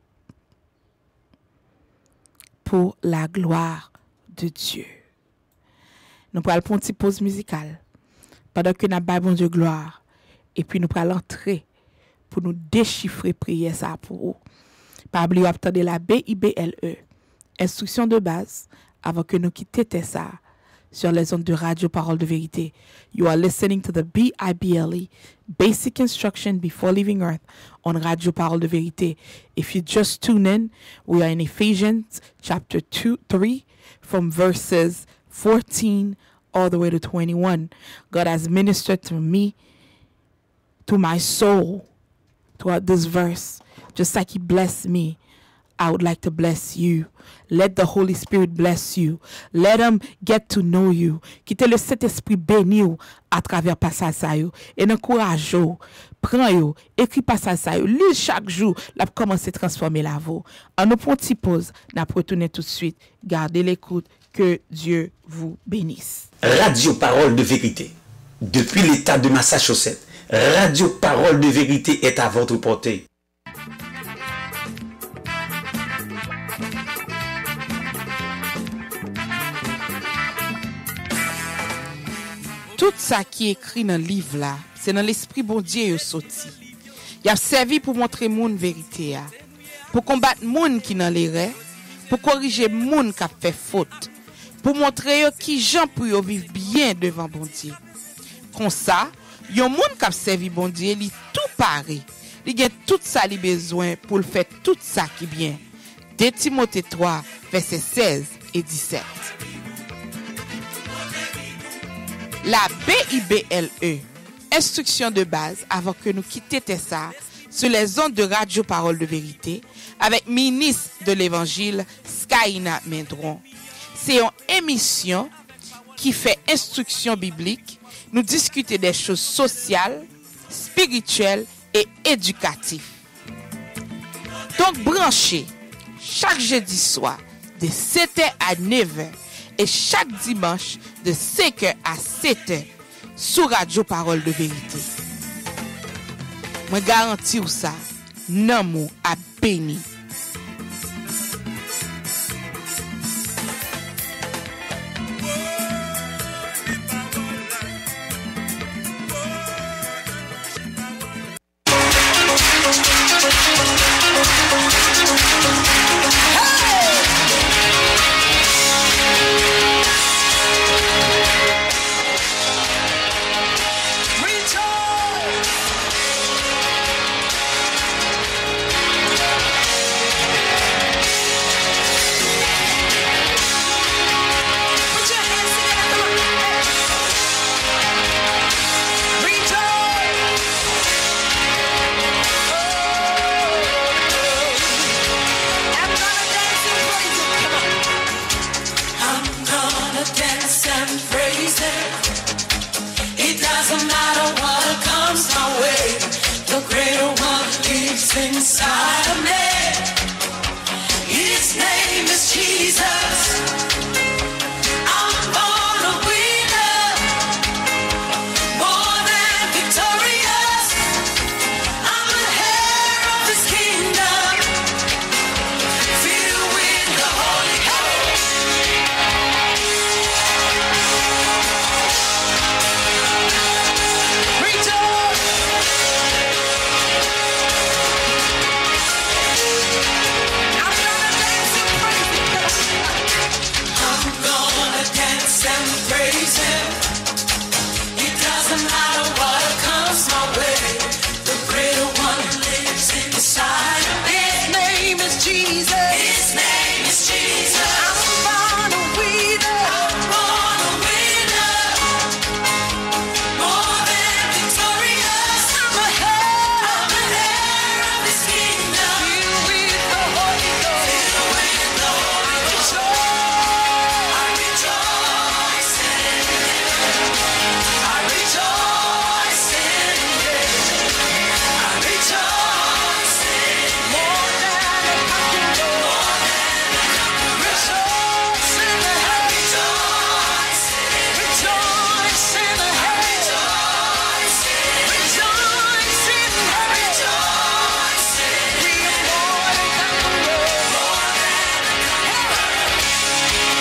[SPEAKER 1] Pour la gloire de Dieu. Nous prenons une petite pause musicale pendant que nous avons bon Dieu gloire. Et puis nous prenons l'entrée pour nous déchiffrer prier ça pour vous. Pas oublier d'attendre la BIBLE, instruction de base, avant que nous quittions ça sur les ondes de Radio Parole de Vérité. You are listening to the BIBLE, Basic Instruction Before Leaving Earth, on Radio Parole de Vérité. If you just tune in, we are in Ephesians chapter 3, from verses 14 all the way to 21. God has ministered to me, to my soul, throughout this verse. Just like He blessed me, I would like to bless you. Let the Holy Spirit bless you. Let Him get to know you. Quittez le Saint-Esprit béni à travers passage ça yo. Et encourage yo. Prends yo. Écris passage ça yo. Lis chaque jour. Là commencer à transformer la vie. En nous prenons une petite pause. N'a retourner tout de suite. Gardez l'écoute. Que Dieu vous bénisse.
[SPEAKER 4] Radio Parole de Vérité. Depuis l'État de Massachusetts, Radio Parole de Vérité est à votre portée.
[SPEAKER 1] Tout ça qui est écrit dans le livre là, c'est dans l'esprit bon Dieu yo sorti. Il a servi pour montrer moun vérité a, pour combattre moun qui dans l'erreur, pour corriger moun qui a fait faute, pour montrer yo qui gens pour yo vivre bien devant bon Dieu. Comme ça, yon moun qui a servi bon Dieu, li tout paré. Li gen tout ça li besoin pour le faire tout ça qui bien. 2 Timothée 3 versets 16 et 17. La BIBLE, instruction de base avant que nous quittions ça sur les ondes de Radio Parole de Vérité avec ministre de l'Évangile Skyna Mendron. C'est une émission qui fait instruction biblique, nous discuter des choses sociales, spirituelles et éducatives. Donc branchez chaque jeudi soir de 7h à 9h et chaque dimanche de 5h à 7h sur Radio Parole de Vérité. Moi garantis ou ça, non mou a béni.
[SPEAKER 5] inside of me. His name is Jesus. I'm born a winner, more than victorious. I'm a heir of His kingdom, filled with the Holy Ghost. Rejoice. I'm gonna dance and praise Him. It doesn't matter what comes my way. The greater one lives inside of me. His name is Jesus. His name is Jesus. I'm born a winner. I'm born a winner, more than victorious. I'm a heir of His kingdom, filled with the Holy Ghost. Filled with the Holy Ghost. I rejoice in Him. I rejoice in Him. I rejoice in Him. More than a conqueror. More than a conqueror. Rejoice in the heaven. Rejoice in Him. Rejoice in the heaven. Rejoice in Him. Rejoice in the heaven. Rejoice in Him. We are more than conquerors. More than a conqueror.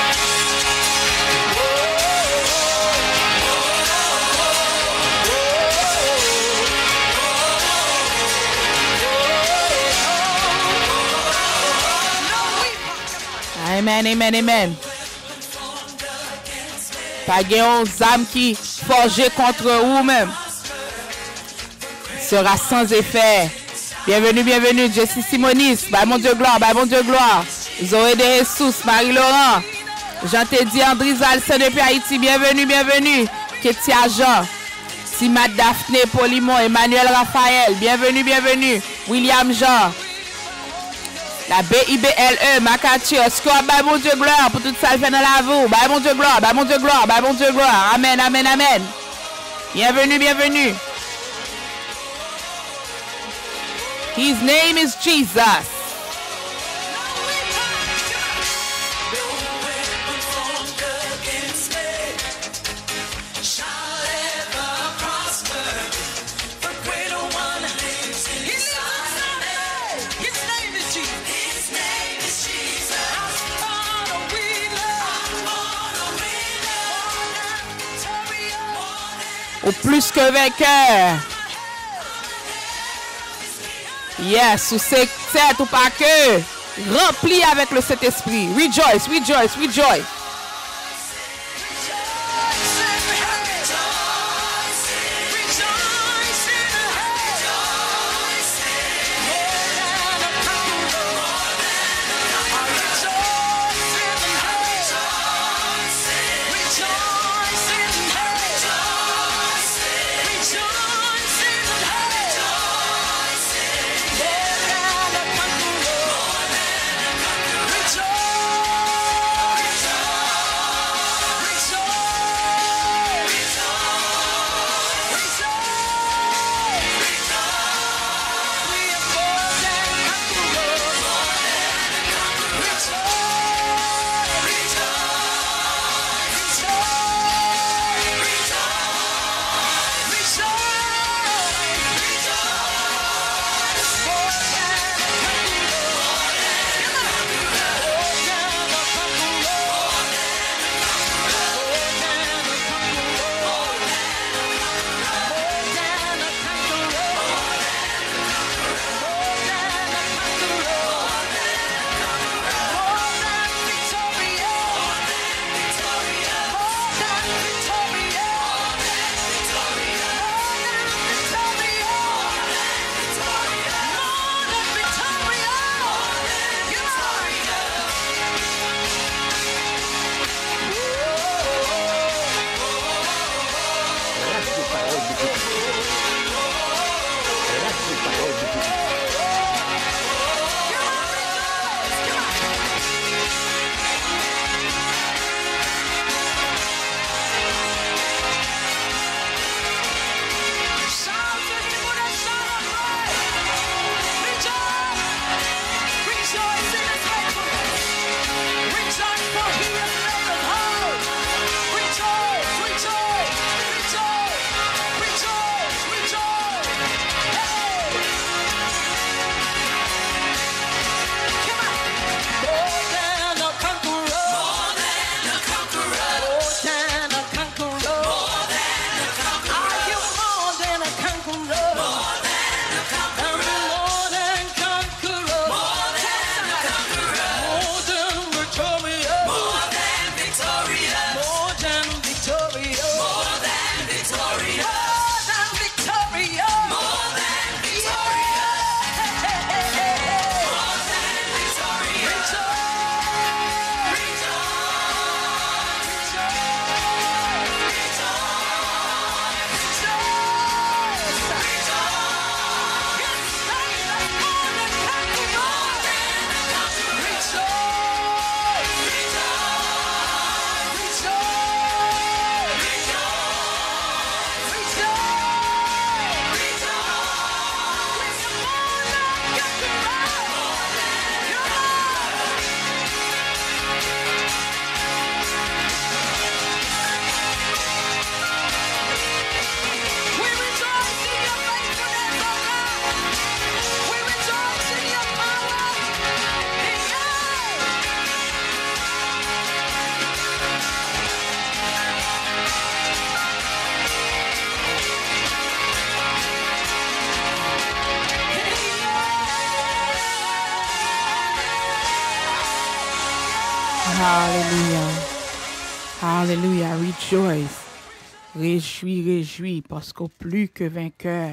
[SPEAKER 1] Amen, amen, amen. Pas gen yon zame qui forgé contre vous-même sera sans effet. Bienvenue, bienvenue, Jessie Simonis. Bah mon Dieu gloire, bah mon Dieu gloire. Zoé de Jesus, Marie-Laurent. Jean-Teddy Andrizal, c'est depuis Haïti. Bienvenue, bienvenue. Ketia Jean. Simat Daphné, Polimon, Emmanuel Raphaël. Bienvenue, bienvenue. William Jean. La BIBLE, Makatio, score, bah mon Dieu gloire, pour tout ça le fait dans la vous. Bah mon Dieu gloire, bah mon Dieu gloire, bah mon Dieu gloire. Amen, amen, amen. Bienvenue, bienvenue. His name is Jesus. Au plus que vainqueur. Yes, ou c'est ou pas que. Rempli avec le Saint-Esprit. Rejoice, rejoice, rejoice. Hallelujah. Hallelujah. Rejoice. Réjouis, réjouis, parce qu'au plus que vainqueur.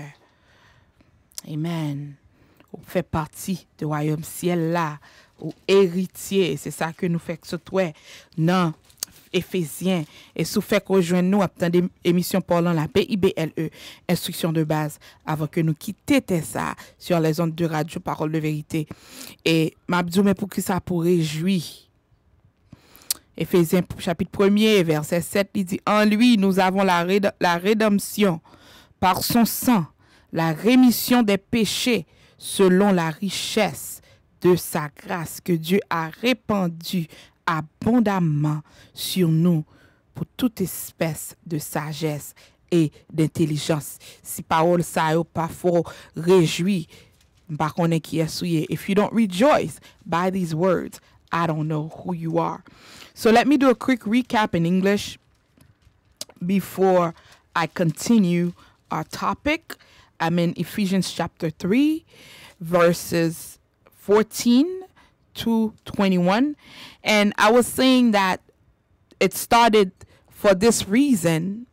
[SPEAKER 1] Amen. On fait partie du royaume ciel là. Ou héritier. C'est ça que nous fait que ce toi. Non. Éphésiens. Et sous fait que rejoindre nous, attendez émission parlant la BIBLE, instruction de base, avant que nous quittions ça sur les ondes de radio, parole de vérité. Et m'abdou, mais pour que ça pour réjouir. Éphésiens chapitre 1er, verset 7, il dit, en lui, nous avons la rédemption par son sang, la rémission des péchés selon la richesse de sa grâce que Dieu a répandue abondamment sur nous pour toute espèce de sagesse et d'intelligence. Si parole ça yo pas fort réjoui, pas connaît qui est souillé. If you don't rejoice by these words, I don't know who you are. So let me do a quick recap in English before I continue our topic. I'm in Ephesians chapter 3, verses 14 to 21. And I was saying that it started for this reason.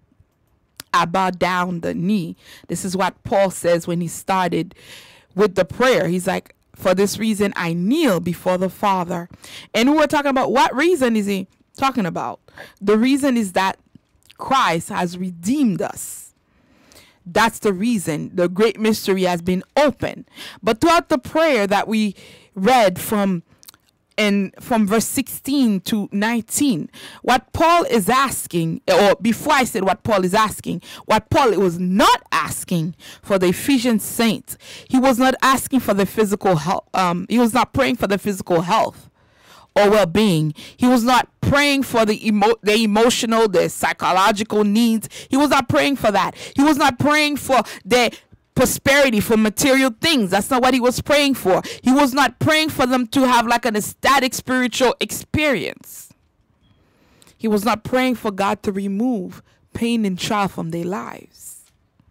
[SPEAKER 1] I bow down the knee. This is what Paul says when he started with the prayer. He's like, for this reason, I kneel before the Father. And we were talking about what reason is he talking about? The reason is that Christ has redeemed us. That's the reason. The great mystery has been opened. But throughout the prayer that we read from verse 16 to 19, what Paul is asking, or before I said what Paul is asking, what Paul was not asking for the Ephesian saints, he was not asking for the physical health, he was not praying for the physical health or well-being. He was not praying for the emotional, the psychological needs. He was not praying for that. He was not praying for the prosperity, for material things. That's not what he was praying for. He was not praying for them to have like an ecstatic spiritual experience. He was not praying for God to remove pain and trial from their lives.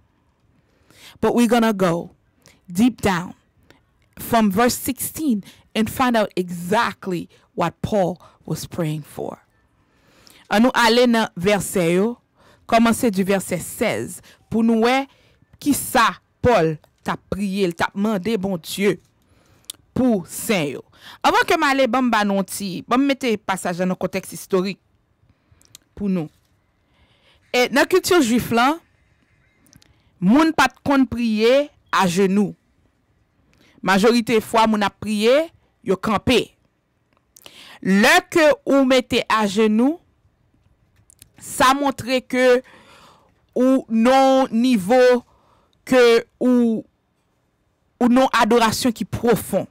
[SPEAKER 1] But we're going to go deep down from verse 16 and find out exactly what Paul was praying for. An nou ale nan verset yo, commencer du verset 16, pour nous wè qui ça Paul t'a prié, t'a demandé bon Dieu pour saint yo. Avant que m'aller bon banonti, bon mette passage dans contexte historique pour nous. Et dans culture juif là, moun pas kon prier à genoux. Majorité fois moun a prié, yo campé. Le que ou mettez à genoux, ça montre que ou non niveau que ou non adoration qui profond.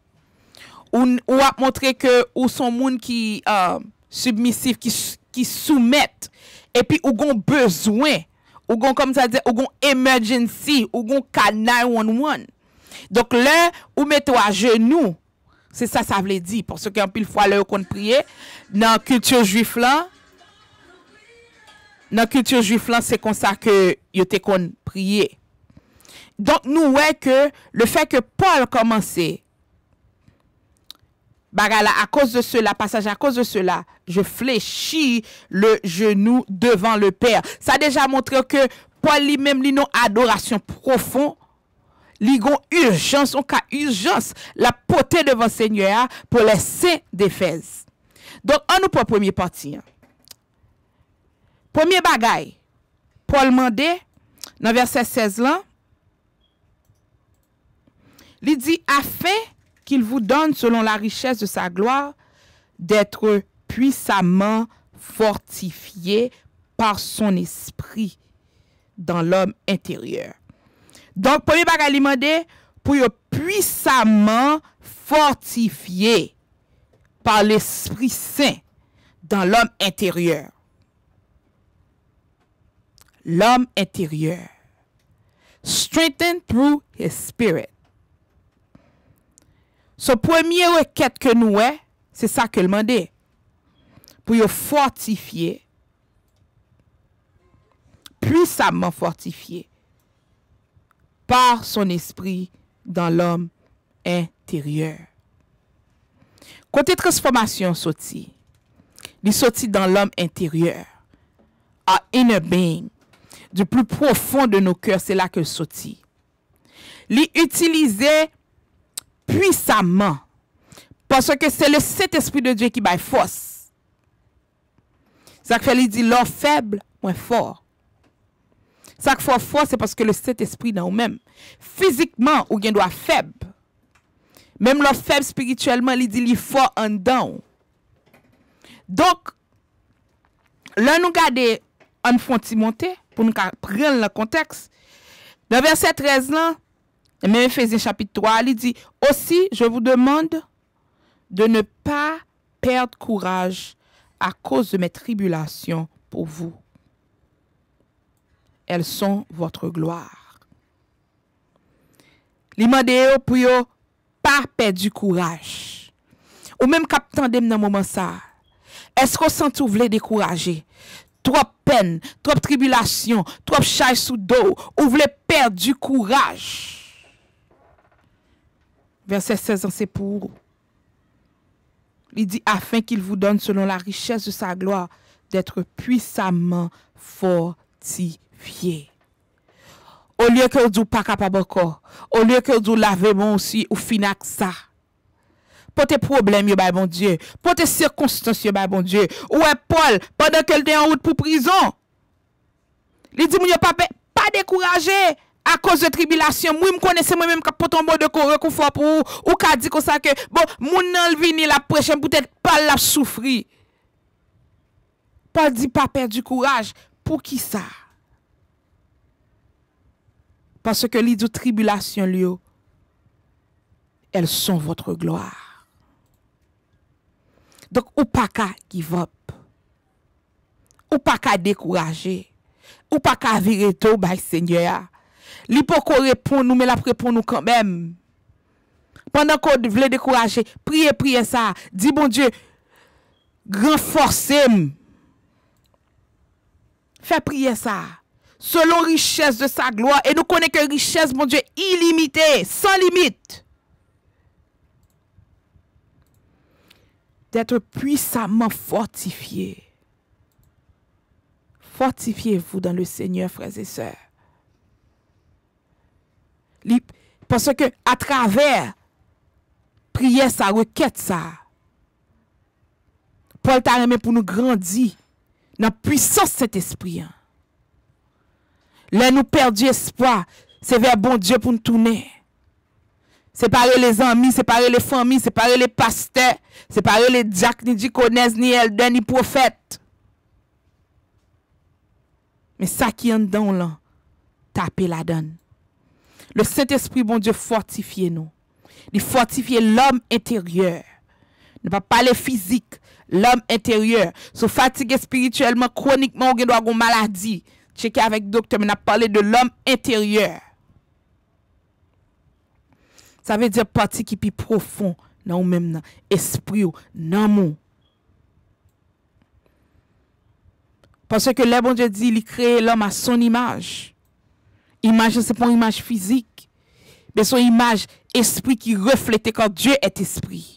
[SPEAKER 1] Ou a montré que ou son monde qui submissif, qui soumettent, et puis ou gon besoin, ou gon comme ça dire, ou gon emergency, ou gon cas 911. Donc là ou mettez à genoux, c'est ça veut dire, parce qu'un pile fois là qu'on prier dans culture juif là. Dans culture juif là, c'est comme ça que yo te kon prier. Donc nous ouais que le fait que Paul commençait bagala à cause de cela, passage à cause de cela, je fléchis le genou devant le Père. Ça a déjà montré que Paul lui-même li non adoration profond, li gon urgence, on ka urgence la porter devant Seigneur pour les saints d'Éphèse. Donc on nous pour premier partie. Premier bagay, Paul mandé dans verset 16 là, il dit afin qu'il vous donne selon la richesse de sa gloire d'être puissamment fortifié par son esprit dans l'homme intérieur. Donc premier bagay il mandé pour yo puissamment fortifié par l'Esprit Saint dans l'homme intérieur. L'homme intérieur. Strengthened through his spirit. Ce premier requête que nous est, c'est ça que le demande. Pour y fortifier, puissamment fortifié par son esprit dans l'homme intérieur. Côté transformation sorti, il sorti dans l'homme intérieur, our inner being, du plus profond de nos cœurs, c'est là que sorti. Il utilisé puissamment parce que c'est le Saint-Esprit de Dieu qui baille force. Ça fait il dit l'homme faible, moins fort. Ça fait fort c'est parce que le Saint-Esprit dans nous-mêmes. Physiquement, ou bien doit faible. Même l'homme faible spirituellement, il dit il est fort en dedans. Donc, là nous garder en fonti monter pour nous prendre le contexte. Dans verset 13 là, même Éphésiens chapitre 3, il dit aussi je vous demande de ne pas perdre courage à cause de mes tribulations pour vous. Elles sont votre gloire. Li mande pour yo pas perdre courage. Ou même k'ap tandem dans moment ça. Est-ce qu'on sent ou vle décourager? Trop peine, trop tribulation, trop charge sous dos, ou vle perdre du courage. Verset 16 c'est pour il dit afin qu'il vous donne selon la richesse de sa gloire d'être puissamment fortifié. Au lieu que vous pas capable encore, au lieu que vous lavez bon aussi ou finac ça. Pour tes problèmes, yo, bon Dieu. Pour tes circonstances, yo, bon Dieu. Ou est Paul, pendant qu'elle était en route pour prison. Il dit, yo, pas découragé à cause de tribulation. Moi, je connais moi-même qui pour ton mot de réconfort pour ou qu'a dit comme ça que, bon, moun nan vini la prochaine, peut-être pas la souffrir. Paul dit, pas perdre du courage. Pour qui ça? Parce que les tribulations, lui, elles sont votre gloire. Donc, ou pas qu'à give up. Ou pas qu'à décourager. Ou pas qu'à virer tout, by Seigneur. Li pou qu'on répond nous, mais la répond nous quand même. Pendant qu'on veut décourager, priez ça. Dis bon Dieu, renforcez-moi. Fais prier ça. Selon richesse de sa gloire. Et nous connaissons que richesse, mon Dieu, illimitée, sans limite. D'être puissamment fortifié. Fortifiez-vous dans le Seigneur, frères et sœurs. Parce que à travers prière ça, requête ça, Paul t'a remis pour nous grandir dans la puissance de cet esprit. Là nous perdons espoir, c'est vers bon Dieu pour nous tourner. Séparer les amis, séparer les familles, séparer les pasteurs, séparer les diacres, ni diaconesses, ni elders, ni prophètes. Mais ça qui est en dedans là, tapez la donne. Le Saint-Esprit, bon Dieu, fortifie nous. Il fortifie l'homme intérieur. Ne pas parler physique, l'homme intérieur. So fatigué spirituellement, chroniquement, ou doit avoir maladie. Checker avec docteur, mais on a parlé de l'homme intérieur. Ça veut dire partie qui est plus profond dans nous même esprit ou dans nous. Parce que le bon Dieu dit il crée l'homme à son image. Image c'est pas une image physique, mais son image esprit qui reflète quand Dieu est esprit.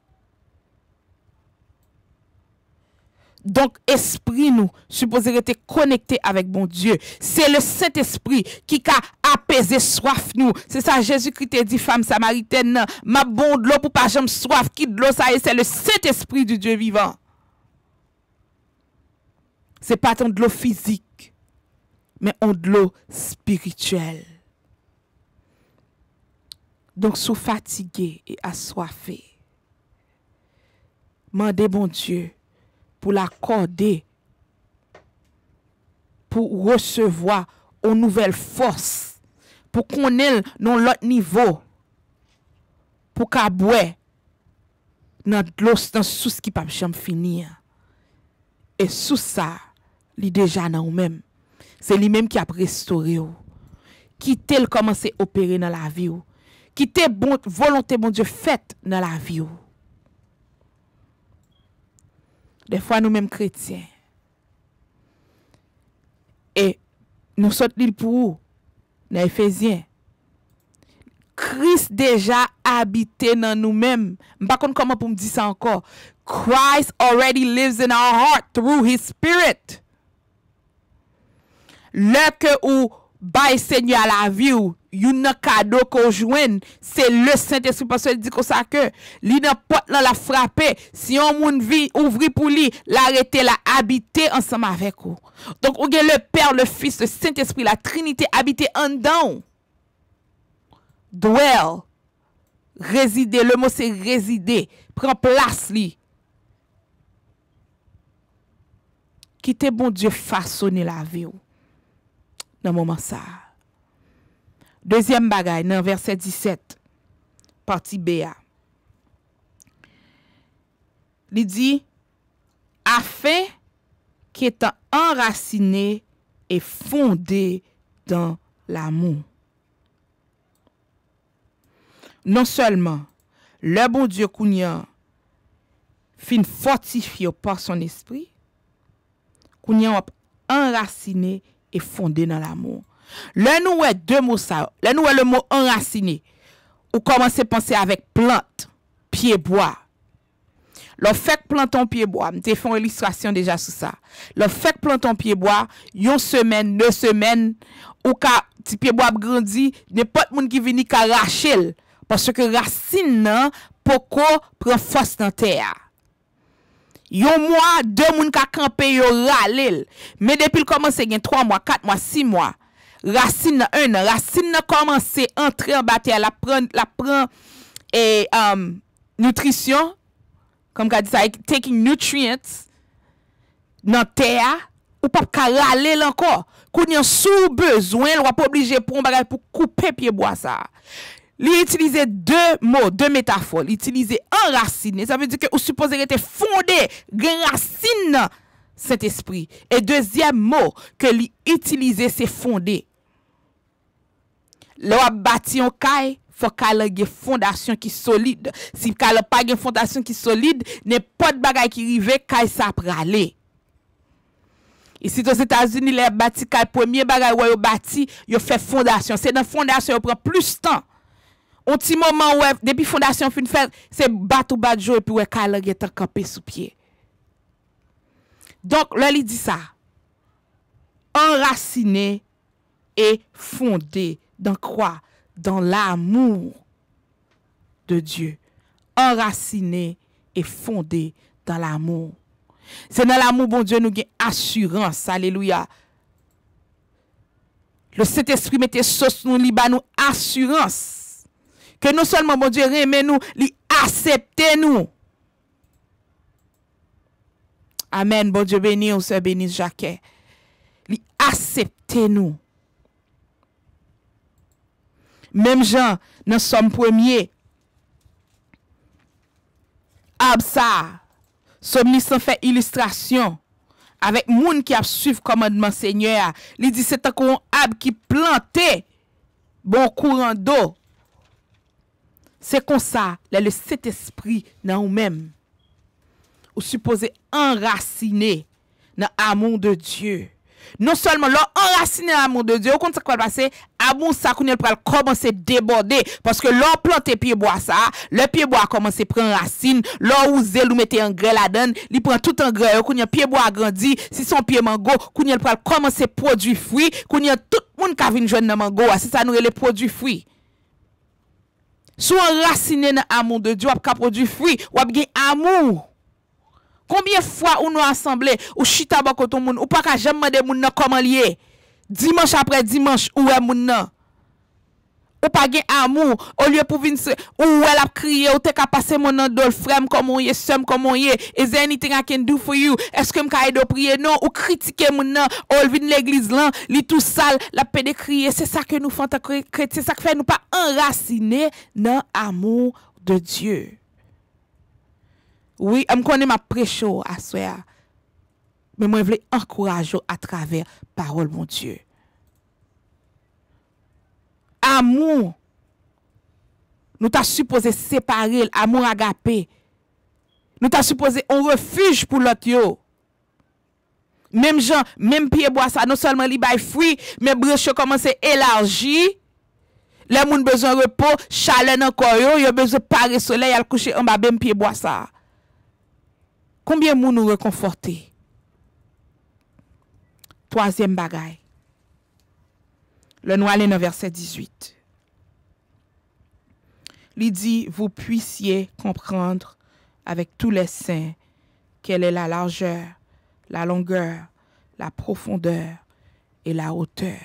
[SPEAKER 1] Donc, esprit nous, supposé être connecté avec bon Dieu. C'est le Saint-Esprit qui a apaisé soif nous. C'est ça, Jésus-Christ a dit, femme samaritaine, ma bon de l'eau pour pas jamais soif, qui de l'eau, ça y est, c'est le Saint-Esprit du Dieu vivant. C'est pas tant de l'eau physique, mais de l'eau spirituelle. Donc, sous fatigué et assoiffé, mandez bon Dieu pour l'accorder, pour recevoir une nouvelle force, pour qu'on ait dans l'autre niveau, pour qu'à boire dans l'eau, dans sous ce qui ne peut jamais finir. Et sous ça, il est déjà dans nous-mêmes. C'est lui-même qui a restauré. Quitter le commencer à opérer dans la vie. Quitter bon volonté, bon Dieu, faite dans la vie. Des fois, nous-mêmes chrétiens. Et nous sommes pour dans Éphésiens. Christ déjà habité dans nous-mêmes. Par contre, comment pour me dire ça encore? Christ already lives in our heart through his spirit. Le que ou bail Seigneur à la vie ou yon cadeau qu'on joine, c'est le Saint-Esprit parce qu'il dit comme ça que li nan porte là la frapper, si on moun vi ouvri pour lui, l'arrêter la habiter ensemble avec vous. Donc ou gen le Père, le Fils, le Saint-Esprit, la Trinité habiter en dedans. Dwell, résider, le mot c'est résider, prend place li. Quittez bon Dieu façonner la vie ou. Dans moment ça. Deuxième bagaille, dans verset 17, partie B. Il dit, afin qu'étant enraciné et fondé dans l'amour. Non seulement, le bon Dieu Kounyan fin fortifié par son esprit, Kounyan enraciné et fondé dans l'amour. Là nous est deux mots ça. Là nous est le mot enraciné. Ou commencez à penser avec plante, pied bois. Le fait planton pied bois, m'te fait une illustration déjà sur ça. Le fait planton pied bois, une semaine, 2 semaines, ou ka ti pied bois grandi, n'importe moun qui vini ka rachel parce que racine nan poko prend force dans terre. Yon mois, 2 moun ka camper yo ralel. Mais depuis le commence gen 3 mois, 4 mois, 6 mois, racine nan 1 an, racine nan commence entrer en bataille, la prend et nutrition comme ka dit ça, taking nutrients dans terre ou pas ka ralel encore. Koun yon sous besoin, ou pas obligé pour un bagage pour couper pied bois ça. Il utilise 2 mots, 2 métaphores. Il utilise enraciné, ça veut dire que vous supposez être fondé, racine cet esprit. Et deuxième mot que il utilise c'est fondé. Là bâti un caille, faut qu'elle ait une fondation qui solide. Si qu'elle pas une fondation qui solide, n'importe bagage qui rive caille ça pralé. Ici aux États-Unis, les bâti caille premier bagage où yo bâti, yo fait fondation. C'est dans fondation, yo prend plus de temps. Un petit moment où depuis fondation fin fait, c'est battre bat jour et puis ouais caille est campé sous pied. Donc là il dit ça. Enraciné et fondé dans quoi? Dans l'amour de Dieu. Enraciné et fondé dans l'amour. C'est dans l'amour, bon Dieu, nous avons assurance. Alléluia. Le Saint-Esprit mette sauce nous, liba nous assurance. Que non seulement, bon Dieu, remet nous, li accepte nous. Amen. Bon Dieu béni, on se bénisse Jacques. Li accepte nous. Même Jean, dans Somme 1er, Absa, Somme fait illustration avec moun qui a suivi commandement Seigneur. Il dit c'est un arbre qui planté bon courant d'eau. C'est comme ça, le Saint-Esprit dans nous-mêmes. Ou supposé enraciner dans l'amour de Dieu. Non seulement l'enraciner l'amour de Dieu, au compte ça va passer, amour ça qu'on va commencer à déborder parce que l'on plante pied bois ça, le pied bois commence à prendre racine, l'on use ou mettez engrais là-dedans, il prend tout engrais, qu'on y pied bois grandi, si son pied mango, qu'on y va commencer produire fruit, qu'on y tout monde qui vient joindre mango, c'est ça nous les produits fruits. Soit enraciné dans l'amour de Dieu, ou ka produire fruit, ou gen amour. Combien de fois on nous assemblé ou chita ba koton moun ou pas ka jamais demander moun nan comment lié dimanche après dimanche ou est moun nan ou pas gen amour au lieu pour venir ou elle a crié ou te ka passer mon nan dol frère comment y est somme comment y est is there anything I can do for you est-ce que m ka aider prier non ou critiquer moun nan ou vinn l'église là li tout sale la pédé crier c'est ça que nous faisons chrétien c'est ça que fait nous pas enraciner dans amour de Dieu. Oui, je connais ma prêche à soi. Mais moi, je veux encourager à travers parole, mon Dieu. Amour. Nous t'as supposé séparer l'amour agapé. Nous t'as supposé un refuge pour l'autre yo. Même gens, même pied bois ça, non seulement li bay fruit, mais branche commence à élargir. Les moun besoin repos, chaleur dans corps yo, yo besoin parer soleil, al coucher en bas ben pied bois ça. Combien moun nous réconforter? Troisième bagaille. Le nous aller dans verset 18. Il dit, vous puissiez comprendre avec tous les saints quelle est la largeur, la longueur, la profondeur et la hauteur.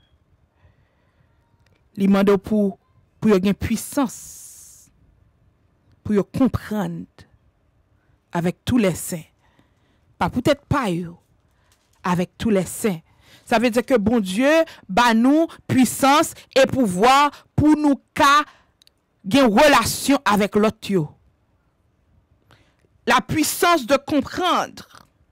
[SPEAKER 1] Il demande pour une puissance, pour comprendre avec tous les saints. Pas peut-être pas eux, avec tous les saints. Ça veut dire que bon Dieu ba nous puissance et pouvoir pour nous ka gen relation avec l'autre yo. La puissance de comprendre.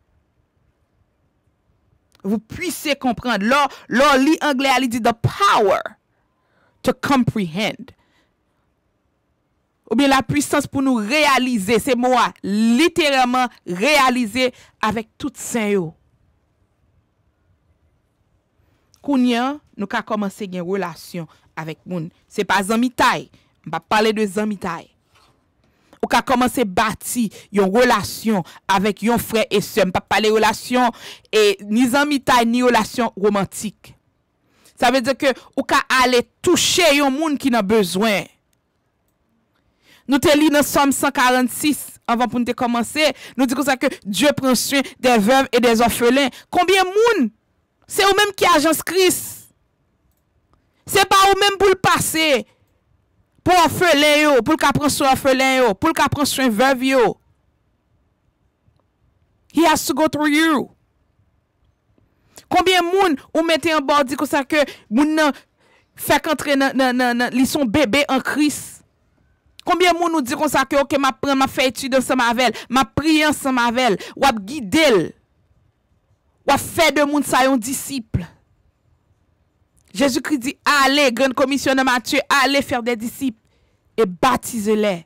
[SPEAKER 1] Vous puissiez comprendre. Là, li anglais il dit the power to comprehend. Ou bien la puissance pour nous réaliser, c'est moi, littéralement réaliser avec tout saint yo. Kounya, nous ka commencer une relation avec moun. C'est pas zami tay. On va parler de zami tay. Ou ka commencer bâti une relation avec yon frère et sœur. Pas parler relation et ni zami tay ni relation romantique. Ça veut dire que ou ka aller toucher yon moun qui n'a besoin. Nous te lis dans Somme 146 avant pour nous commencer, nous dit comme ça que Dieu prend soin des veuves et des orphelins. Combien moun? C'est eux même qui agence Christ. C'est pas eux même pour le passer. Pour orphelin yo, pour le prendre soin orphelin yo, pour le prendre soin veuve yo. He has to go through you. Combien moun ou mettez en bord dit comme ça que moun nan fait qu'entrer nan li son bébé en Christ. Combien moun nous dit comme ça que OK m'a fait étude ensemble avec, m'a prié ensemble avec, ou a guider, ou a fait de moun sa yon disciple. Jésus-Christ dit allez, grande commission de Matthieu, allez faire des disciples et baptisez-les.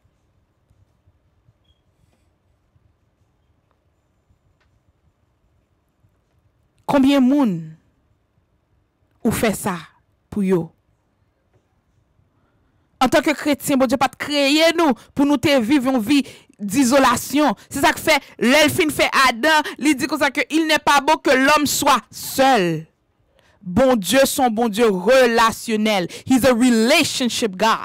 [SPEAKER 1] Combien moun ou fait ça pour yo? En tant que chrétien, bon Dieu pas créer nous pour nous te vivre une vie d'isolation. C'est ça que fait l'elfine fait Adam, il dit comme ça que il n'est pas bon que l'homme soit seul. Bon Dieu, son bon Dieu relationnel. He's a relationship God.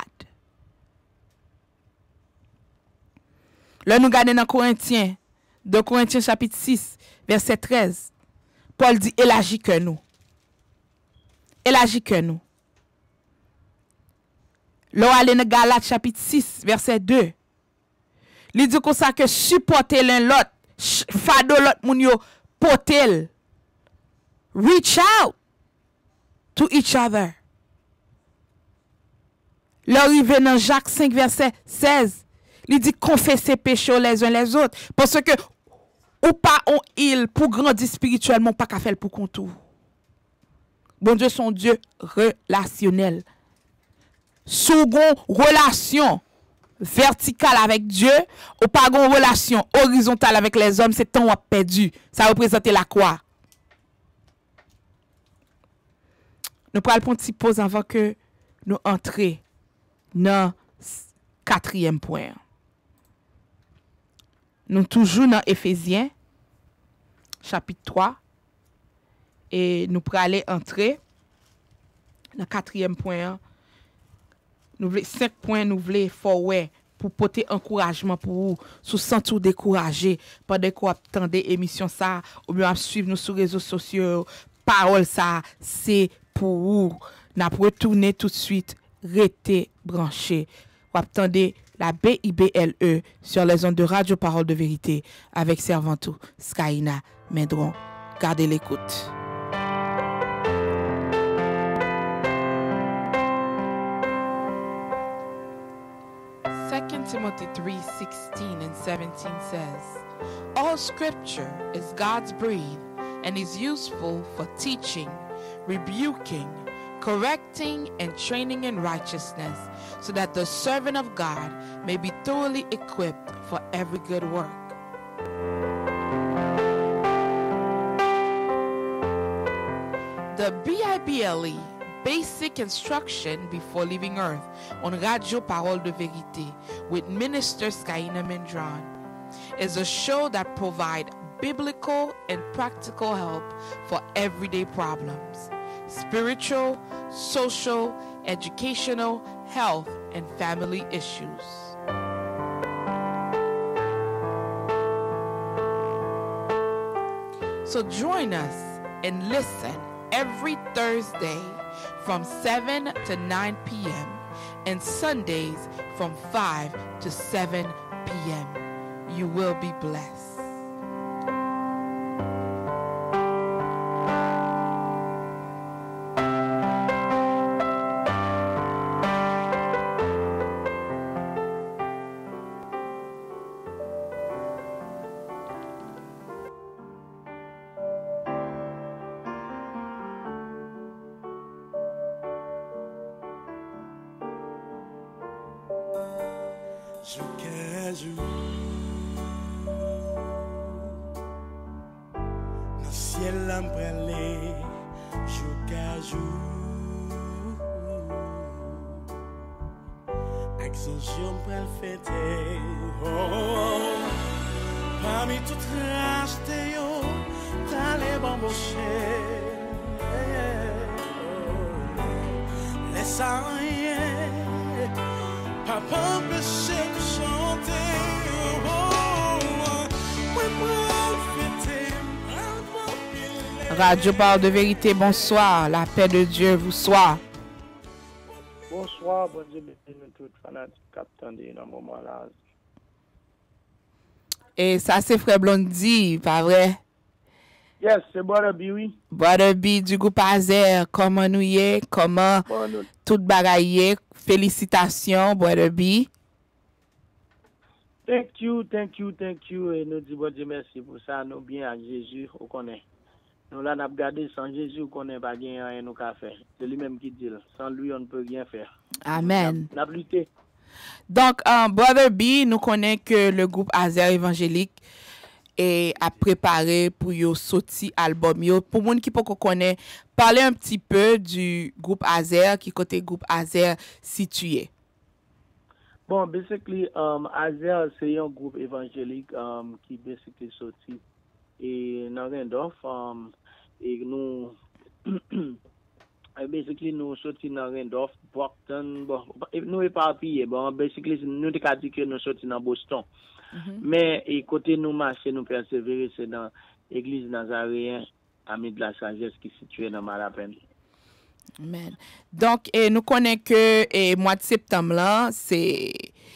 [SPEAKER 1] Là nous regardons dans Corinthiens, 2 Corinthiens chapitre 6, verset 13. Paul dit élargis que nous. Élargis que nous. Là, allez dans Galates chapitre 6, verset 2. Il dit comme ça que supporter l'un l'autre, fado l'autre moun yo, potel. Reach out to each other. Là, arrivé dans Jacques 5, verset 16. Il dit confessez péché les uns les autres. Parce que ou pas on il pour grandir spirituellement, pas qu'à faire pour contour. Bon Dieu, son Dieu relationnel. Second relation verticale avec Dieu, ou pas une relation horizontale avec les hommes, c'est temps perdu. Ça représente la croix. Nous prenons une petite pause avant que nous entrions dans le 4e point. Nous toujours dans Éphésiens, chapitre 3, et nous pourrons aller entrer dans le 4e point. Nous voulons 5 points, nous voulons forward pour porter encouragement pour vous, sous sentir découragé pendant que vous attendez l'émission ça, ou bien suivre nous sur les réseaux sociaux. Parole ça, c'est pour vous. N'a pas retourner tout de suite, restez branché. Vous attendez la BIBLE sur les ondes de Radio Parole de Vérité avec Servantou, Skyna, Mendron. Gardez l'écoute. 2 Timothy 3:16 and 17 says, all scripture is God's breathed and is useful for teaching, rebuking, correcting, and training in righteousness, so that the servant of God may be thoroughly equipped for every good work. The BIBLE basic instruction before leaving Earth on Radio Parole de Vérité with Minister Skaina Mendran. It's a show that provides biblical and practical help for everyday problems, spiritual, social, educational, health, and family issues. So join us and listen every Thursday from 7 to 9 p.m. and Sundays from 5 to 7 p.m. You will be blessed.
[SPEAKER 3] Jusqu'à jour, dans le ciel embralé, jusqu'à jour, Ascension pour le fêter, oh, parmi toutes racheté, t'as les bambouchés, laisse rien. Papa empêché de chanter,
[SPEAKER 1] Radio Parole de Vérité, bonsoir. La paix de Dieu vous soit.
[SPEAKER 6] Bonsoir, bon Dieu, bénis tout fanatique capitaine dans le moment là.
[SPEAKER 1] Et ça, c'est Frère Blondie, pas vrai?
[SPEAKER 6] Yes, c'est Brother B, oui.
[SPEAKER 1] Brother B du groupe Azer, comment nous y est? Comment
[SPEAKER 6] Bon, nous,
[SPEAKER 1] tout bagaille? Félicitations, Brother B.
[SPEAKER 6] thank you. Et nous disons bon Dieu merci pour ça. Nous bien à Jésus, on connaît. Nous là, nous avons gardé sans Jésus, on connaît pas rien nous qu'à faire. C'est lui-même qui dit. Sans lui, on ne peut rien faire.
[SPEAKER 1] Amen.
[SPEAKER 6] Nous avons lutté.
[SPEAKER 1] Donc, Brother B, nous connaissons que le groupe Azer évangélique a préparé pour yo sorti album. Yo, pour moun qui peut connaître, parler un petit peu du groupe Azer, qui côté groupe Azer situé.
[SPEAKER 6] Bon, basically, Azer, c'est un groupe évangélique qui basically sorti et dans Randolph, et nous basically nous sorti dans Randolph, Brockton, bon, nous éparpillés, bon, basically nous t'ai dit que nous sorti dans Boston. Mais et côté nous marcher, nous persévérer, c'est dans l'église Nazaréen, Ami de la Sagesse qui est située dans Malapen.
[SPEAKER 1] Amen. Donc, nous connaissons que mois de septembre là, c'est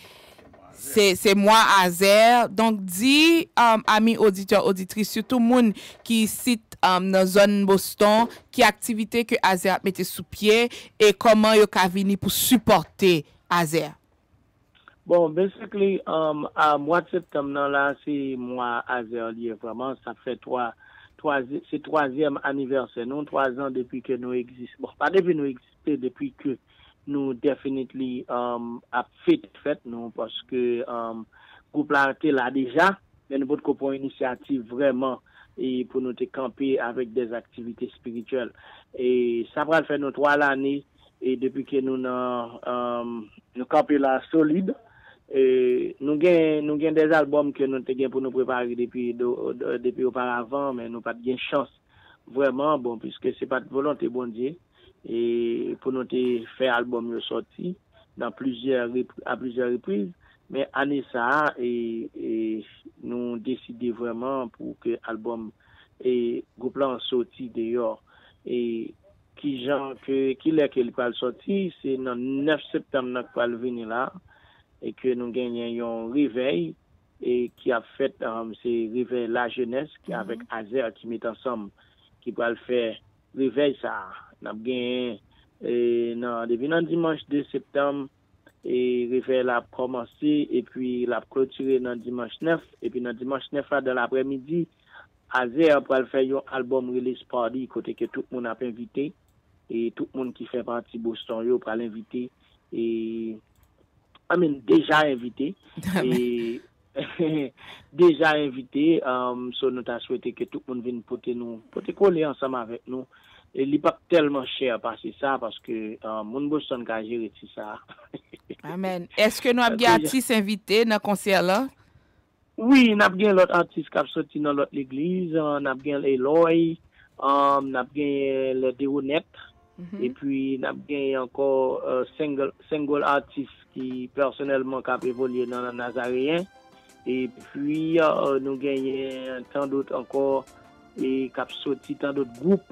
[SPEAKER 1] mois Azer. Donc, dit, amis auditeurs, auditrices, surtout moun qui cite dans la zone Boston, qui activité que Azer a mis sous pied et comment yo ka vini pour supporter Azer.
[SPEAKER 6] Bon, basically, à mois de septembre là, c'est mois Azer lié vraiment, ça fait c'est troisième anniversaire, non, 3 ans depuis que nous existons. Bon, pas depuis nous existons, depuis que nous definitely a fait nous parce que groupe là était là déjà, mais nous avons pour une initiative vraiment et pour nous te camper avec des activités spirituelles. Et ça va faire nos 3 années et depuis que nous camper là solide. Et nous gagnons des albums que nous avons pour nous préparer depuis auparavant, mais nous n'avons pas de chance. Vraiment, bon, puisque c'est pas de volonté, bon Dieu. Et pour nous faire album sorti à plusieurs reprises. Mais année ça, et nous décidons vraiment pour que l'album et groupe là sorti dehors. Et qui est qu'il va sortir, c'est le 9 septembre qu'il va venir là. Et que nous gagnons un réveil et qui a fait c'est réveil la jeunesse qui avec Azer qui met ensemble qui va le faire réveil ça n'a gagné depuis le dimanche 2 septembre et réveil a commencé et puis l'a clôturé dans dimanche 9 et puis dans dimanche 9 là dans l'après-midi Azer va le faire un album release party côté que tout le monde a invité et tout le monde qui fait partie Boston yo pour l'inviter et déjà invité et déjà invité so nous t'a souhaité que tout le monde vienne porter coller ensemble avec nous et il pas tellement cher passer ça parce que mon Boston ka gérer ça.
[SPEAKER 1] Amen. Est-ce que nous avons des artistes invités dans le concert là?
[SPEAKER 6] Oui, nous avons l'autre artiste qui a sorti dans l'autre l'église, nous avons Eloy, nous avons le Déronet, et puis nous avons encore single artiste qui personnellement a évolué dans le Nazaréen, et puis nous avons tant d'autres encore et qui a sorti tant d'autres groupes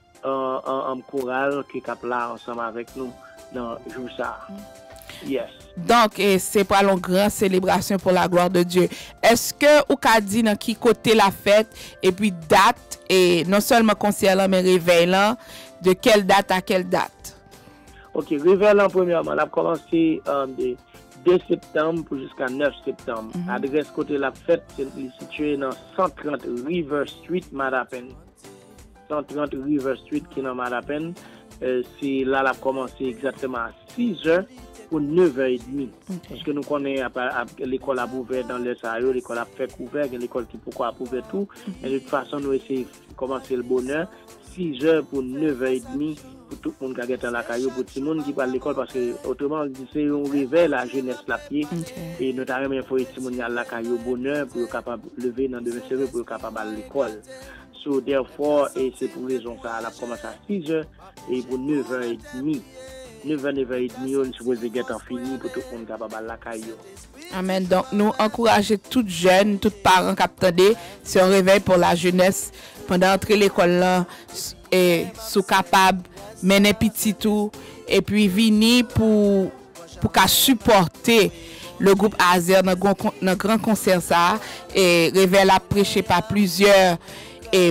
[SPEAKER 6] en chorale qui sont là ensemble avec nous dans le jour ça. Yes.
[SPEAKER 1] Donc, c'est pas une grande célébration pour la gloire de Dieu. Est-ce que vous avez dit dans qui côté la fête et puis date et non seulement concert là mais réveil là, de quelle date à quelle date?
[SPEAKER 6] Ok, réveil là premièrement, on a commencé de 2 septembre pour jusqu'à 9 septembre. Adresse côté la fête, c'est situé dans 130 River Street, Madapen. 130 River Street qui est dans Madapen. C'est là qu'on a commencé exactement à 6h. Pour 9h30. Parce que nous connaissons l'école a ouvert dans le Sahara, l'école a fait couvert, l'école qui pourquoi a ouvert tout. Et de toute façon, nous essayons de commencer le bonheur. 6h pour 9h30 pour tout le monde qui est dans la caillou, pour tout le monde qui parle de l'école, parce que autrement, c'est un réveil la jeunesse la pied. Et notamment, il faut que tout le monde à la caillou bonheur pour être capable de lever dans demain semaine pour être capable à l'école. So, therefore, et c'est pour raison ça, elle a commencé à 6h et pour 9h30. 9h30, on est supposé être fini pour tout le monde capable la caillou.
[SPEAKER 1] Amen. Donc, nous encourageons toutes jeunes, tous parents qui attendent ce réveil pour la jeunesse pendant entrer l'école là et sont capables de mener petit tout et puis venir pour supporter le groupe Azer dans le grand concert ça et réveil à prêcher par plusieurs et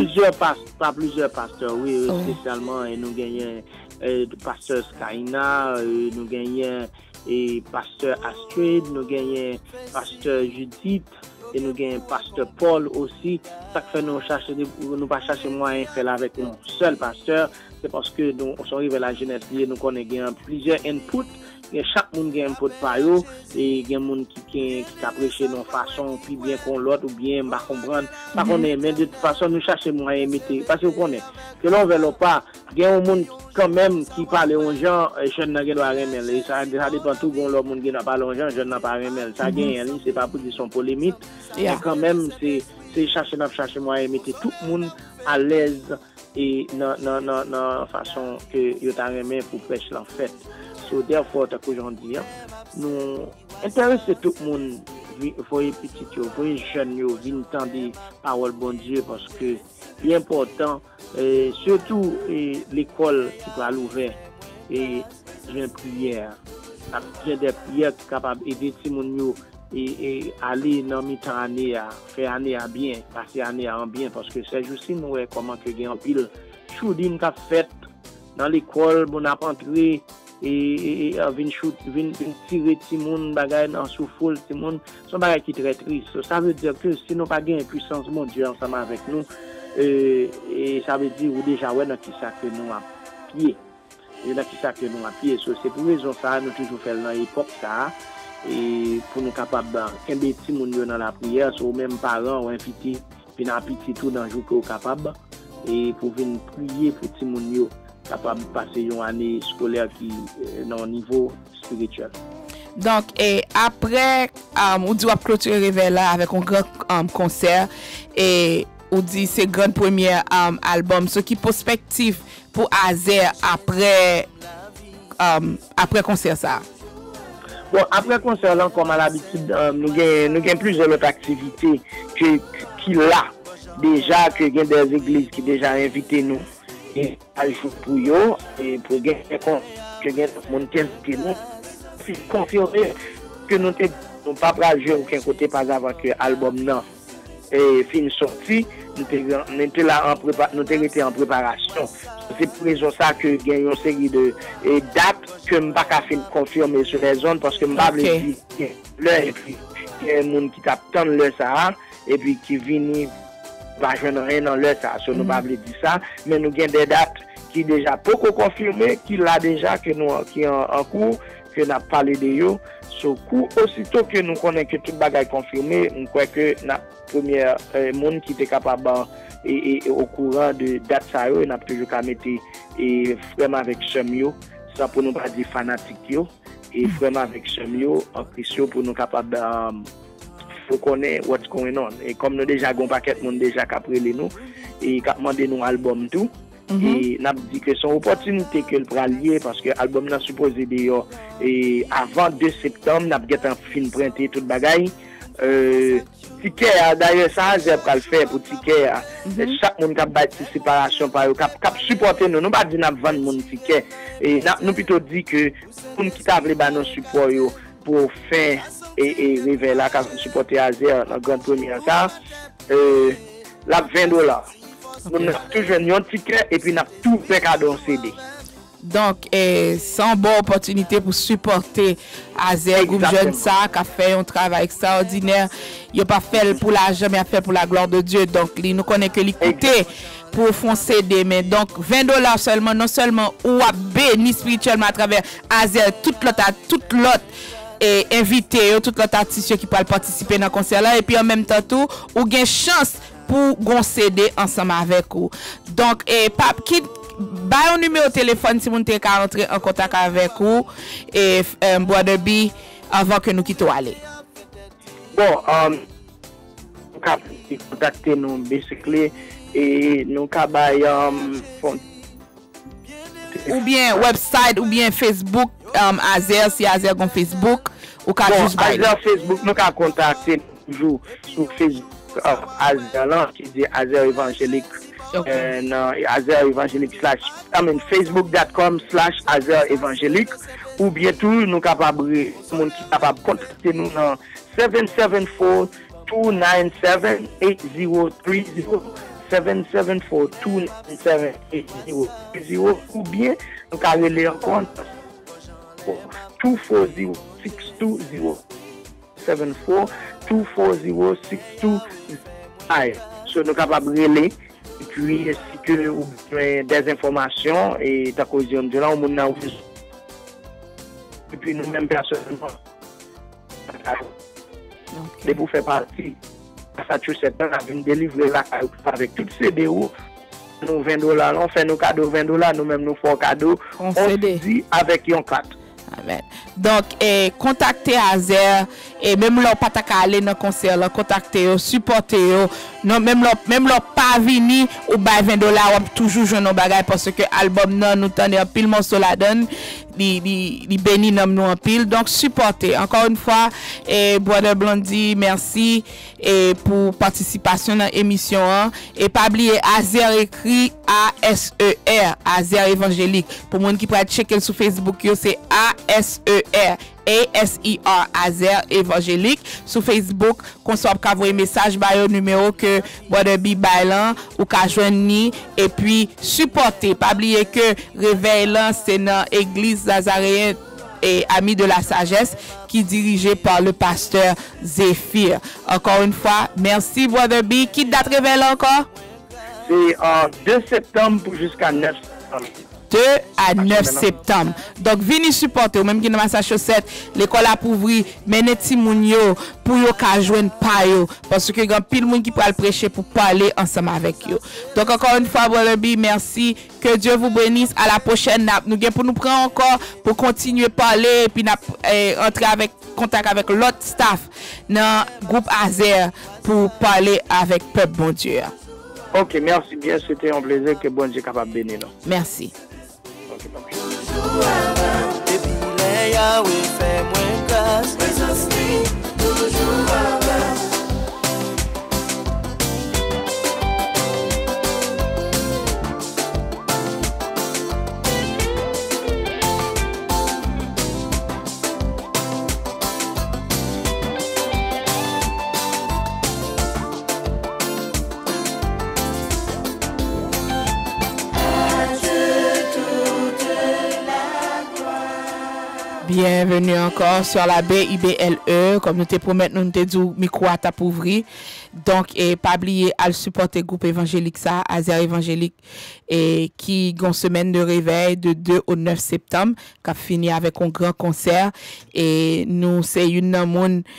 [SPEAKER 6] pas plusieurs pasteurs, oui, spécialement et nous gagnons pasteur Skaina, nous gagnons et pasteur Astrid, nous gagnons pasteur Judith et nous gagnons pasteur Paul aussi. Ça fait nous pas chercher moyen de faire avec un seul pasteur, c'est parce que nous sommes arrivés à la jeunesse et nous connaissons plusieurs inputs. Chaque monde a un input par eux et il y a des gens qui apprécient nos façons plus bien qu'on l'autre ou bien pas comprendre. Par contre, mais de toute façon, nous cherchons moyen de mettre. Parce que vous connaissez que l'on ne veut pas. Il y a des gens quand même qui parlent aux gens, jeunes n'ont pas remel. Ça dépend tout bon l'homme qui n'a pas aux gens, jeunes n'ont pas remel. Ça gagne, c'est pas pour dire son polémique. Mais quand même, c'est chercher moyen de mettre tout le monde à l'aise et dans la façon que il a remis pour prêcher la fête. So therefore, aujourd'hui, nous intéressons tout le monde, voyez petit, voyez jeune, venir entendre des paroles bon Dieu parce que c'est important, surtout l'école qui va l'ouvrir et j'ai une prière, j'ai des prières qui sont capables d'aider tout le monde et aller dans mi-temps année à faire année à bien, passer année à en bien parce que c'est juste nous voyons comment que gagne en pile choudine qu'a fait dans l'école, on a entré et vin tirer tout le monde bagay dans souffle tout le monde son bagay qui très triste. Ça veut dire que si nous pas gain puissance mon Dieu ensemble avec nous et ça veut dire ou déjà ouais dans qui ça que nous à pied. Et dans qui ça que nous à pied. C'est pour raison ça nous toujours faire dans l'époque ça et pour nous capable qu'un petit monde dans la prière sur même parents ou invité puis dans petit tout dans jour que capable et pour venir prier pour tout le monde capable de passer une année scolaire qui dans niveau spirituel.
[SPEAKER 1] Donc, et après, on dit clôturer réveil là avec un grand concert et on dit c'est grand premier album. Ce qui perspective pour Azer après concert ça.
[SPEAKER 6] Bon, après concert là, comme à l'habitude, nous avons plusieurs autres activités qui là déjà que il y a des églises qui déjà invité nous. Et à pour eux et pour gagner que gagne monde qui nous confirmer que nous n'avons pas jouer aucun côté pas avant que l'album non et fin sorti nous était là nous était en préparation. C'est pour raison ça que gagne une série de dates que me pas confirmer sur les zones parce que me pas dire l'heure et puis il y a des gens qui t'attendent l'heure ça et puis qui viennent pas joindre rien dans l'heure ça, nous pas dire ça, mais nous avons des dates qui déjà beaucoup confirmées, qui là déjà que nous qui en cours, que n'a parlé de yo. So coup aussitôt que nous connaissons que tout bagage confirmé, on croit que la première monde qui était capable et au courant de date ça yo, n'a toujours qu'à mettre et vraiment avec Semio, ça pour nous pas dire fanatique yo et vraiment avec Semio en question pour nous capable faut connaître what's going on et comme nous déjà gon paquet monde déjà capre nous et cap demander nous album tout. Et n'a dit que son opportunité que le pralier parce que album n'a supposé d'ailleurs et avant 2 septembre n'a get un film printé tout bagaille ticket d'ailleurs ça j'ai pas le faire pour ticket chaque monde qui participation par cap supporter nous pas dit n'a vendre mon ticket et nous plutôt dit que monde qui t'a voulu nos support yo pour faire et révéler là quand supporter Azer dans grande première ça la $20. Nous avons toujours un ticket et puis nous avons tout fait cadeau en CD.
[SPEAKER 1] Donc, sans bonne opportunité pour supporter Azer, groupe jeune ça, qui a fait un travail extraordinaire. Il n'a pas fait pour l'argent, mais il a fait pour la gloire de Dieu. Donc, nous connaissons que l'écouter pour faire CD. Mais donc, $20 seulement, non seulement ou à béni spirituellement à travers Azer, toute l'autre et invité, toute l'autre artiste qui peut participer dans le concert là. Et puis en même temps, tout, ou gain chance pour gon CD ensemble avec vous. Donc, pape, qui ba un numéro de téléphone si vous voulez rentrer en contact avec vous et Bois de Bi avant que nous quittions aller.
[SPEAKER 6] Bon, nous pouvons contacter nous basically et nous pouvons
[SPEAKER 1] ou bien website ou bien Facebook Azer si Azer gon Facebook ou ka juste
[SPEAKER 6] Azer Facebook nous pouvons contacter toujours sur Facebook Azer là qui dit Azer évangélique. Azer évangélique facebook.com/Azer évangélique ou bien tout nous capable monde qui capable contacter nous dans 774-297-8030 774-297-8030 ou bien nous capable les compte 240-620 74-240-620 so nous capable relais et puis si que des informations et ta caution de là on a et puis nous mêmes personnellement et pour faire partie Massachusetts on a venu délivrer la avec toutes ces déos nous $20 on fait nos cadeaux $20 nous même nous font cadeau on dit avec un 4.
[SPEAKER 1] Amen. Donc, contactez Azer et même leur pas aller dans concert, là, contactez, supportez, non même leur pas venir ou ba $20 ou toujours jouer nos bagages parce que album non nous tendez un pile morceau la donne, li béni nous en pile. Donc supportez encore une fois et Bois de Blondie, merci et pour participation dans l'émission et pas oublier Azer écrit ASER Azer évangélique pour monde qui peut checker sur Facebook c'est ASER Azer évangélique sur Facebook qu'on soit ka voyer message ba yo numéro que Bois de Bi bailan ou ka joindre ni et puis supporter pas oublier que réveil là c'est dans église Nazaréen et Amis de la Sagesse qui est dirigé par le pasteur Zéphir. Encore une fois, merci Bois de Bi. Qui date réveil encore?
[SPEAKER 6] C'est 2 septembre jusqu'à 9 septembre.
[SPEAKER 1] 2 à 9 septembre. Donc, venez supporter, ou même qui dans Massachusetts, l'école a pour ouvrir, menez ti moun yo, pour yo ka joindre pa yo, parce que grand pile moun qui peut prêcher pour parler ensemble avec yo. Donc, encore une fois, Brother B, merci. Que Dieu vous bénisse. À la prochaine nappe. Nous pour nous prendre encore, pour continuer à parler, et puis entrer avec contact avec l'autre staff dans le groupe Azer pour parler avec peuple bon Dieu.
[SPEAKER 6] Ok, merci bien. C'était un plaisir que bon Dieu est capable de bénir.
[SPEAKER 1] Merci. Bienvenue encore sur la BIBLE. Comme nous te promettons, nous te dit micro à t'appauvrir. Donc, pas oublier à le supporter groupe évangélique ça, Azer évangélique, et qui a une semaine de réveil de 2 au 9 septembre, qui a fini avec un grand concert. Et nous, c'est une monde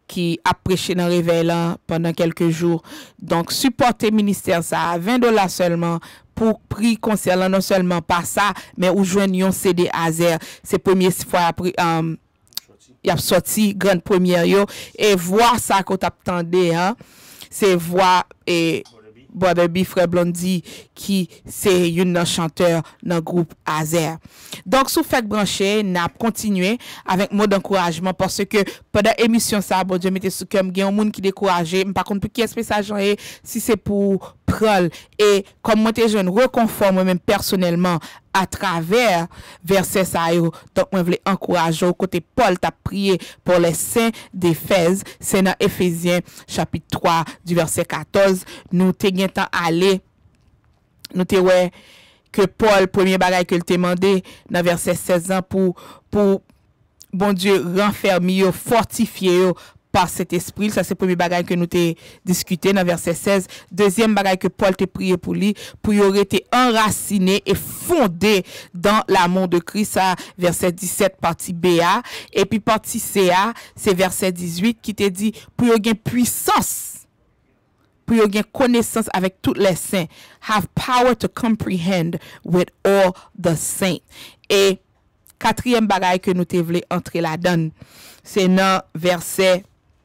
[SPEAKER 1] qui a prêché dans réveil là pendant quelques jours. Donc supporter ministère ça $20 seulement pour prix concernant non seulement pas ça mais ou joindre un CD Azer. C'est première fois après y a sorti grande première yo et voir ça qu'on t'attendait hein. C'est voir et Brother Frère Blondie qui c'est un chanteur dans le groupe Azer. Donc sous fait branché n'a continué avec mot d'encouragement parce que pendant émission ça bon Dieu mettait sous comme gen monde qui découragé par contre pour qui est message si c'est pour prendre et comme moi je reconfort moi-même personnellement à travers verset ça yo donc moi voulais encourager au côté Paul t'a prié pour les saints d'Éphèse c'est dans Éphésiens chapitre 3 du verset 14 nous te gen temps aller nous te ouais que Paul premier bagage que il t'a demandé dans verset 16 ans pour bon Dieu renfermer yo fortifier yo par cet esprit, ça c'est le premier bagage que nous t'ai discuté dans verset 16. Deuxième bagage que Paul t'a prié pour lui, pour y aurait été enraciné et fondé dans l'amour de Christ, ça, verset 17, partie BA. Et puis partie CA, c'est verset 18 qui te dit, pour y avoir puissance, pour y avoir connaissance avec tous les saints, have power to comprehend with all the saints. Et quatrième bagage que nous t'ai voulu entrer là-dedans, c'est dans verset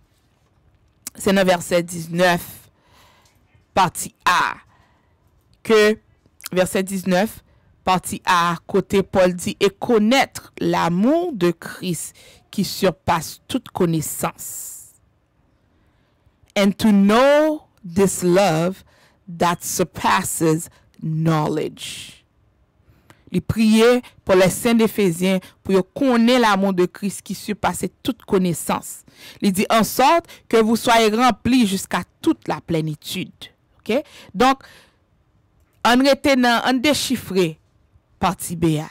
[SPEAKER 1] 19, partie A, que verset 19, partie A, côté Paul dit, et connaître l'amour de Christ qui surpasse toute connaissance. And to know this love that surpasses knowledge. Il priait pour les saints d'Éphésiens pour connaître l'amour de Christ qui surpasse toute connaissance. Il dit en sorte que vous soyez remplis jusqu'à toute la plénitude. OK? Donc en retenant, en déchiffrer partie BA.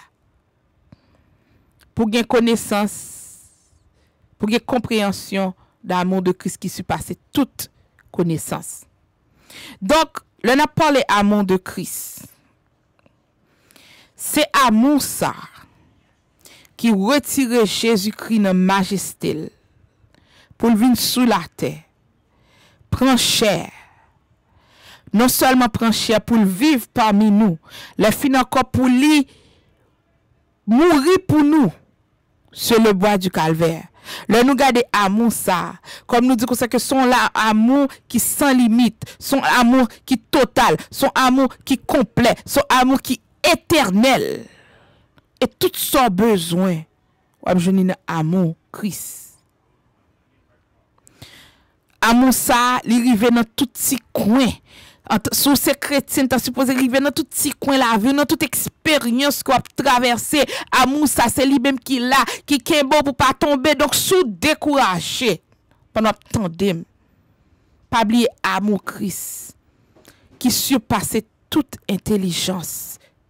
[SPEAKER 1] Pour gagner connaissance, pour gagner compréhension de l'amour de Christ qui surpasse toute connaissance. Donc, l'on a parlé amour de Christ. C'est amour ça qui retire Jésus-Christ dans majesté pour venir sous la terre. Prend chair. Non seulement prend chair pour vivre parmi nous, le fin encore pour lui mourir pour nous sur le bois du calvaire. Le nous garder amour ça, comme nous dit que son là amour qui sans limite, son amour qui total, son amour qui complet, son amour qui éternel et tout son besoin ou je dis amour Christ amour ça il rive dans tout petit coin sous ces chrétiens t'as supposé rive dans tout petit coin la vie dans toute expérience qu'on a traversé amour ça c'est lui même qui là qui est bon pour pas tomber donc sous décourager pendant tandem pas oublier amour Christ qui surpasse toute intelligence.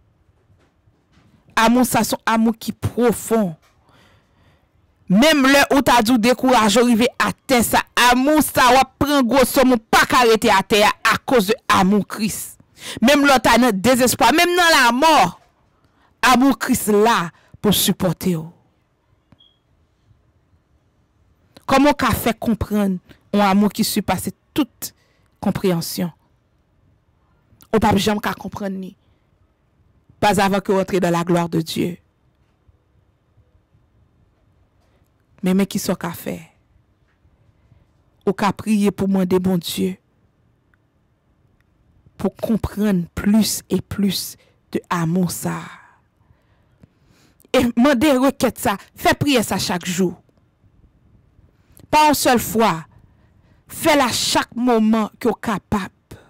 [SPEAKER 1] Amour ça son amour qui profond. Même le où t'as dû décourager arriver à terre ça amour ça ou prend gros somme pas arrêter à terre à cause de amour Christ. Même l'autre a désespoir, même dans la mort. Amour Christ là pour supporter. Comment qu'a fait comprendre un amour qui surpasse toute compréhension. On pas jamais qu'à comprendre ni. Pas avant que rentrer dans la gloire de Dieu. Mais qui sont qu'à faire? Ou qu'à prier pour demander bon Dieu. Pour comprendre plus et plus de amour ça. Et demander requête ça. Fais prier ça chaque jour. Pas une seule fois. Fais-la chaque moment que vous êtes capable.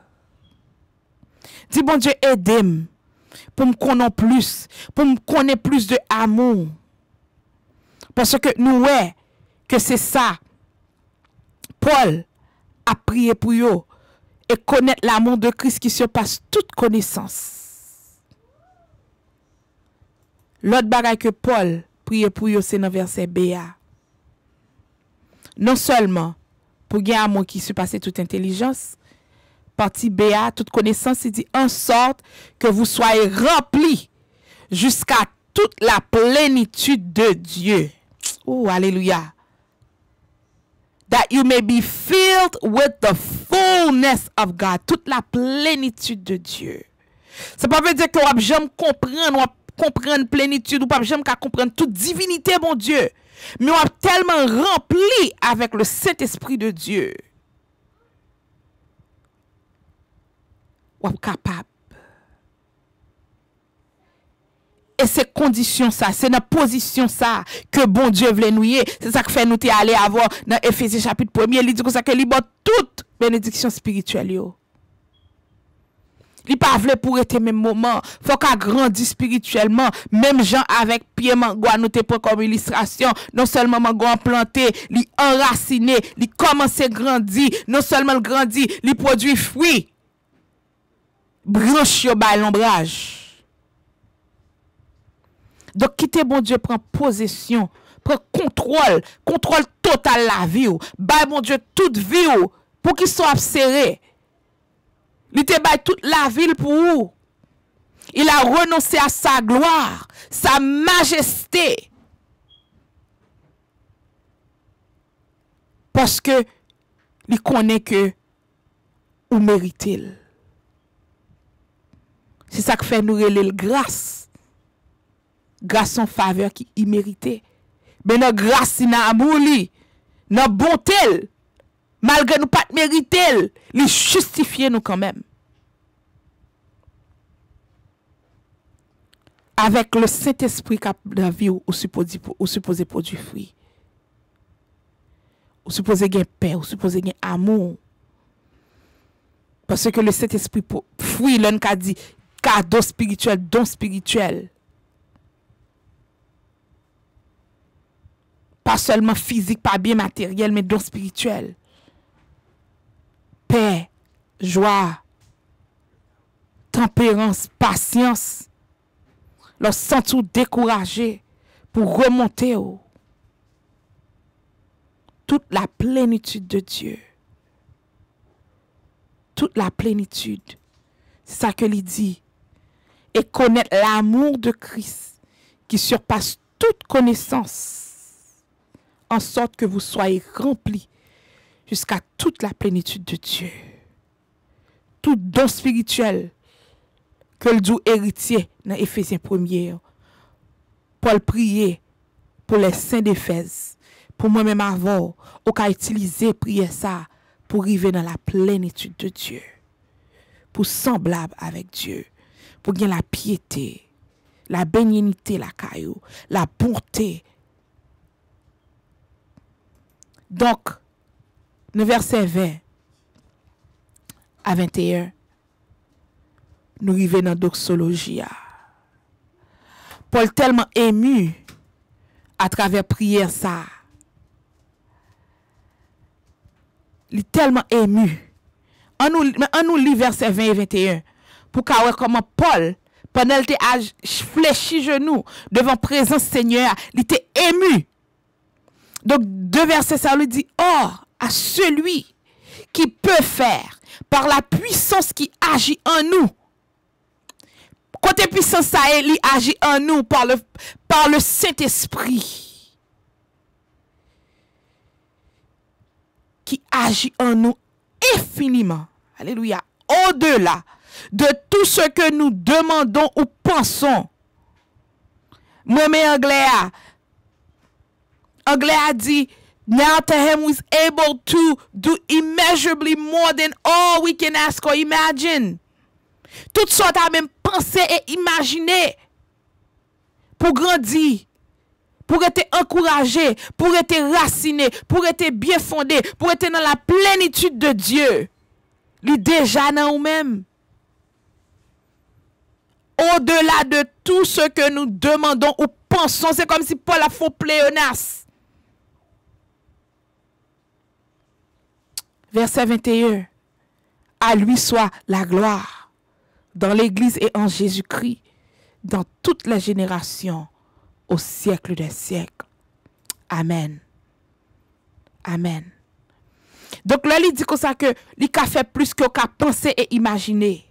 [SPEAKER 1] Dis bon Dieu, aidez-moi. Pour me connaître plus, pour me connaître plus de amour. Parce que nous ouais que c'est ça. Paul a prié pour eux et connaître l'amour de Christ qui surpasse toute connaissance. L'autre bagaille que Paul priait pour eux c'est dans verset BA. Non seulement pour gagner amour qui surpasse toute intelligence, partie BA, toute connaissance, il dit en sorte que vous soyez remplis jusqu'à toute la plénitude de Dieu. Oh, alléluia. that you may be filled with the fullness of God. Toute la plénitude de Dieu. Ça ne veut pas dire que vous jamais comprendre plénitude ou pas jamais comprendre toute divinité bon Dieu. Mais on est tellement rempli avec le Saint-Esprit de Dieu. On est capable. Et c'est condition ça, c'est dans position ça que bon Dieu voulait nous y. C'est ça que fait nous aller avoir dans Éphésiens chapitre 1er, il dit que ça que li bon toute bénédiction spirituelle yo. Li pas vle pour être même moment, faut qu'a grandi spirituellement, même gens avec pied mangwa nous te prend comme illustration, non seulement mangwa planté, li enraciné, li commencé grandir, non seulement grandi, li produit fruit. Branche yo ba l'ombrage. Donc, quittez bon Dieu, prend possession, prend contrôle total la vie. Bah, bon Dieu, toute vie pour qu'il soit serré. Il te baille toute la ville pour vous. Il a renoncé à sa gloire, sa majesté. Parce que il connaît que vous méritez. C'est ça que fait nous relève grâce. Grâce en faveur qui y méritait. Mais notre grâce, n'a amour, notre bonté, malgré nous pas mériter, il justifie nous quand même. Avec le Saint-Esprit qui a la vie, ou supposé produire fruit. Ou supposé gagner paix, ou supposé gagner amour. Parce que le Saint-Esprit fruit, l'on a dit cadeau spirituel, don spirituel. Pas seulement physique, pas bien matériel, mais don spirituel. Paix, joie, tempérance, patience. Leur sentir découragé pour remonter haut. Toute la plénitude de Dieu. Toute la plénitude. C'est ça que il dit. Et connaître l'amour de Christ qui surpasse toute connaissance. En sorte que vous soyez remplis jusqu'à toute la plénitude de Dieu. Tout don spirituel que le Dieu héritier dans Éphésiens 1er. Paul priait pour les saints d'Éphèse. Pour moi-même avant, on a utilisé prier ça pour arriver dans la plénitude de Dieu. Pour semblable avec Dieu. Pour gagner la piété, la bénignité, la caillou, la bonté. Donc, le verset 20 à 21, nous arrivons dans la doxologie. Paul tellement ému à travers prière ça. Il est tellement ému. On nous lit verset 20 et 21 pour voir comment Paul, pendant qu'il a fléchi genoux devant présence Seigneur, il était ému. Donc, 2 versets, ça lui dit, or, à celui qui peut faire par la puissance qui agit en nous. Côté puissance, ça il agit en nous par le Saint-Esprit. Qui agit en nous infiniment. Alléluia. Au-delà de tout ce que nous demandons ou pensons. Moi, mais Anglais a dit, now to him who is able to do immeasurably more than all we can ask or imagine. Toutes sortes à même penser et imaginer pour grandir, pour être encouragé, pour être raciné, pour être bien fondé, pour être dans la plénitude de Dieu. Lui déjà dans nous-mêmes. Au-delà de tout ce que nous demandons ou pensons, c'est comme si Paul a fait pléonas. Verset 21. À lui soit la gloire dans l'Église et en Jésus-Christ, dans toutes les générations, au siècle des siècles. Amen. Amen. Donc là, il dit comme ça que il a fait plus que qu'a pensé et imaginer.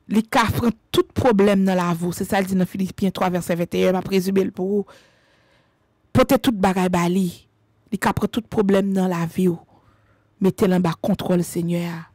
[SPEAKER 1] li ka prend tout problème dans la vie. C'est ça le dit dans Philippiens 3 verset 21, m'a présumé pour vous. Portez tout bagay bali. Li ka prend tout problème dans la vie. Mettez-le en bas contrôle Seigneur.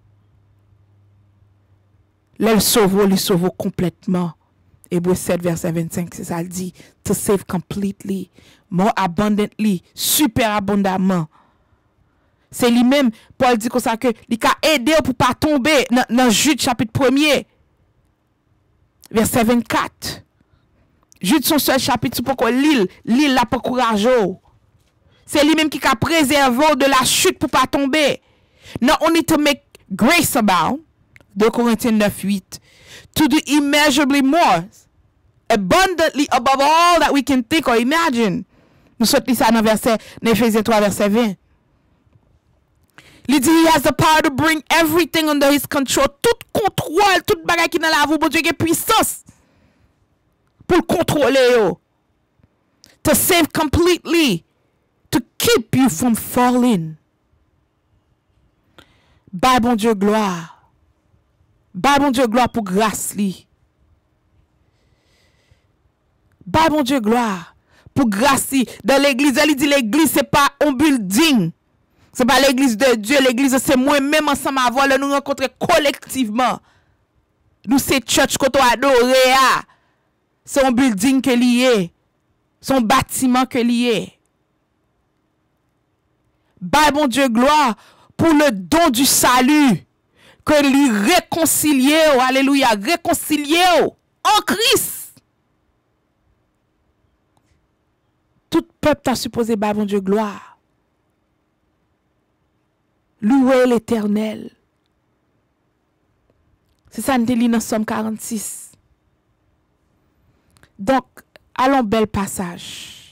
[SPEAKER 1] Le sauve complètement. Hébreux 7 verset 25, c'est ça le dit. To save completely, more abundantly, super abondamment. C'est lui-même, Paul dit comme ça que il a aidé pour pas tomber dans Jude chapitre 1er, verset 24. Jude son seul chapitre pour qu'on l'île l'a pas courageux. C'est lui-même qui a préservé de la chute pour pas tomber. Not only to make grace abound, 2 Corinthiens 9:8, to do immeasurably more, abundantly above all that we can think or imagine. Nous sortons ça dans verset, dans Ephésiens 3 verset 20. Il dit, he has the power to bring everything under his control. Tout contrôle, tout bagage qui dans la vie, bon Dieu, qui puissance pour le contrôler. Yo. To save completely. To keep you from falling. Bye bon Dieu gloire. Bye bon Dieu gloire pour grâce li. Bye bon Dieu gloire pour grâce li. Dans l'église, elle dit l'église c'est pas un building. C'est pas l'église de Dieu, l'église c'est moi-même ensemble avoir nous rencontrer collectivement. Nous c'est church qu'on adoré. C'est un building que lié. C'est un bâtiment que lié. Bye bon Dieu gloire pour le don du salut que lui réconcilier, alléluia, réconcilier en Christ. Tout peuple t'a supposé bye bon Dieu gloire. Louer l'Éternel. C'est ça, nous lit dans Somme 46. Donc, allons bel passage.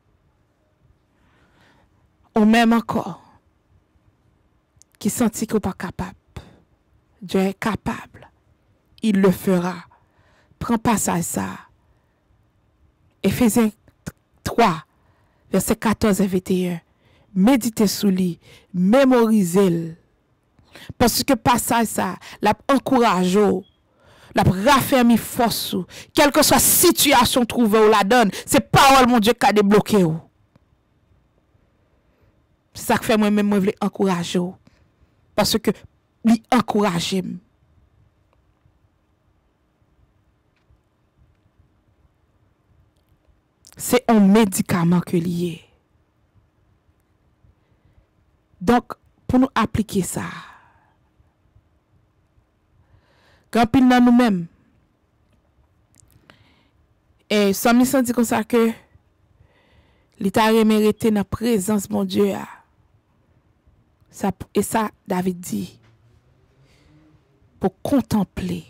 [SPEAKER 1] On même encore. Qui sentit qu'on n'est pas capable. Dieu est capable. Il le fera. Prends passage ça. Éphésiens 3, verset 14 et 21. Méditez sous lui, mémorisez-le. Parce que passage ça, l'a encourage, l'a raffermi force, quelle que soit situation trouvée ou la donne, c'est parole mon Dieu qui a débloqué. C'est ça que fait moi-même, moi, je veux encourager. Parce que lui encourage. C'est un médicament que lié. Donc, pour nous appliquer ça, quand pile dans nous-mêmes, et Somme dit comme ça que l'État mérité dans la présence de mon Dieu. Ça, et ça, David dit, pour contempler.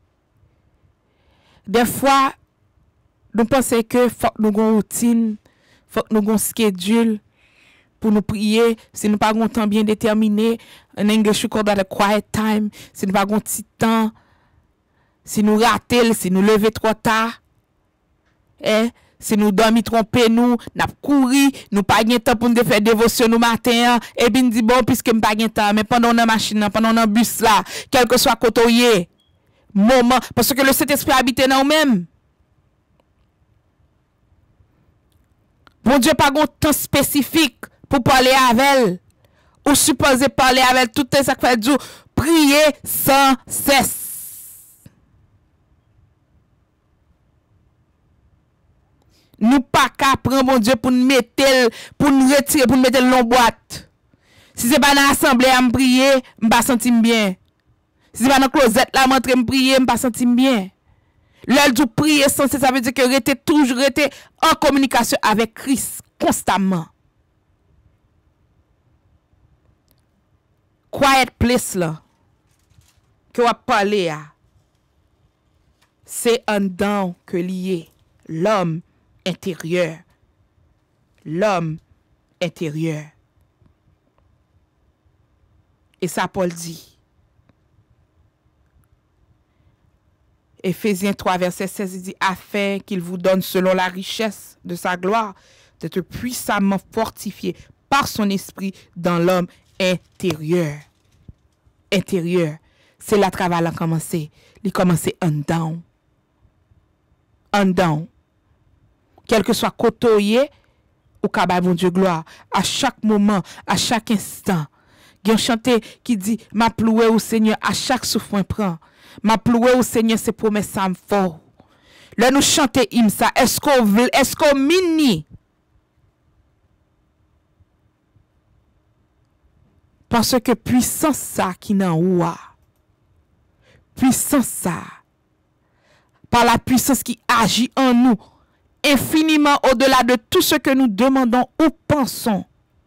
[SPEAKER 1] Des fois, nous pensons que faut que nous ayons une routine, faut que nous ayons un schedule pour nous prier. Si nous n'avons pas un temps bien déterminé, en anglais, je call that a quiet time. Si nous n'avons pas un petit temps, si nous ratons, si nous levons trop tard, si nous dormons trompés, nous couru, nous pas de temps pour nous faire dévotion nous matin, et bien dit bon, puisque nous pas de temps, mais pendant la machine, pendant le bus là, quel que soit côté, moment, parce que le Saint-Esprit habite dans nous-mêmes. Bon Dieu, pas un temps spécifique pour parler avec elle. Ou supposé parler avec elle, tout ça fait du prier sans cesse. Nous pas qu'à prendre mon Dieu pour nous mettre, pour nous retirer, pour nous mettre dans boîte. Si c'est pas dans l'assemblée à me prier, je ne pas sentir bien. Si c'est pas dans la closette là, je me prier, je ne pas sentir bien. L'heure du prier sans cesse, ça veut dire que rester toujours en communication avec Christ constamment. Quiet place là, que va parler à, c'est un don que lié l'homme intérieur. L'homme intérieur. Et ça, Paul dit. Éphésiens 3, verset 16, il dit, afin qu'il vous donne selon la richesse de sa gloire, d'être puissamment fortifié par son esprit dans l'homme intérieur. Intérieur. c'est la travail a commencé. Il commence en down. En down. Quel que soit côté au cabal bon Dieu gloire à chaque moment, à chaque instant. Il y a un chanté qui dit m'a ploué au Seigneur à chaque souffle prend. M'a ploué au Seigneur ses promesses ça me fort. Là nous chanter hymne ça est-ce qu'on mini parce que puissance ça qui nan ouah. Puissance ça par la puissance qui agit en nous infiniment au-delà de tout ce que nous demandons ou pensons.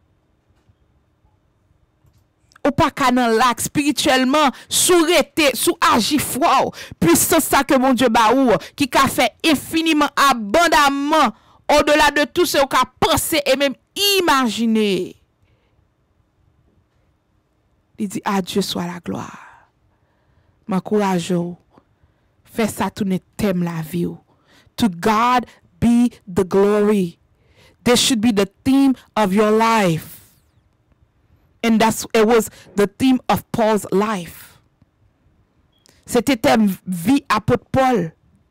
[SPEAKER 1] Ou pas canan lac spirituellement sous-rété, sous-agi froid. Puissance ça que mon Dieu baou qui a fait infiniment abondamment au-delà de tout ce qu'on a pensé et même imaginé. Il dit à Dieu soit la gloire. M'encourage. Fais ça tout ne thème la vie. To God be the glory. This should be the theme of your life. And it was the theme of Paul's life. C'était thème vie apôtre Paul.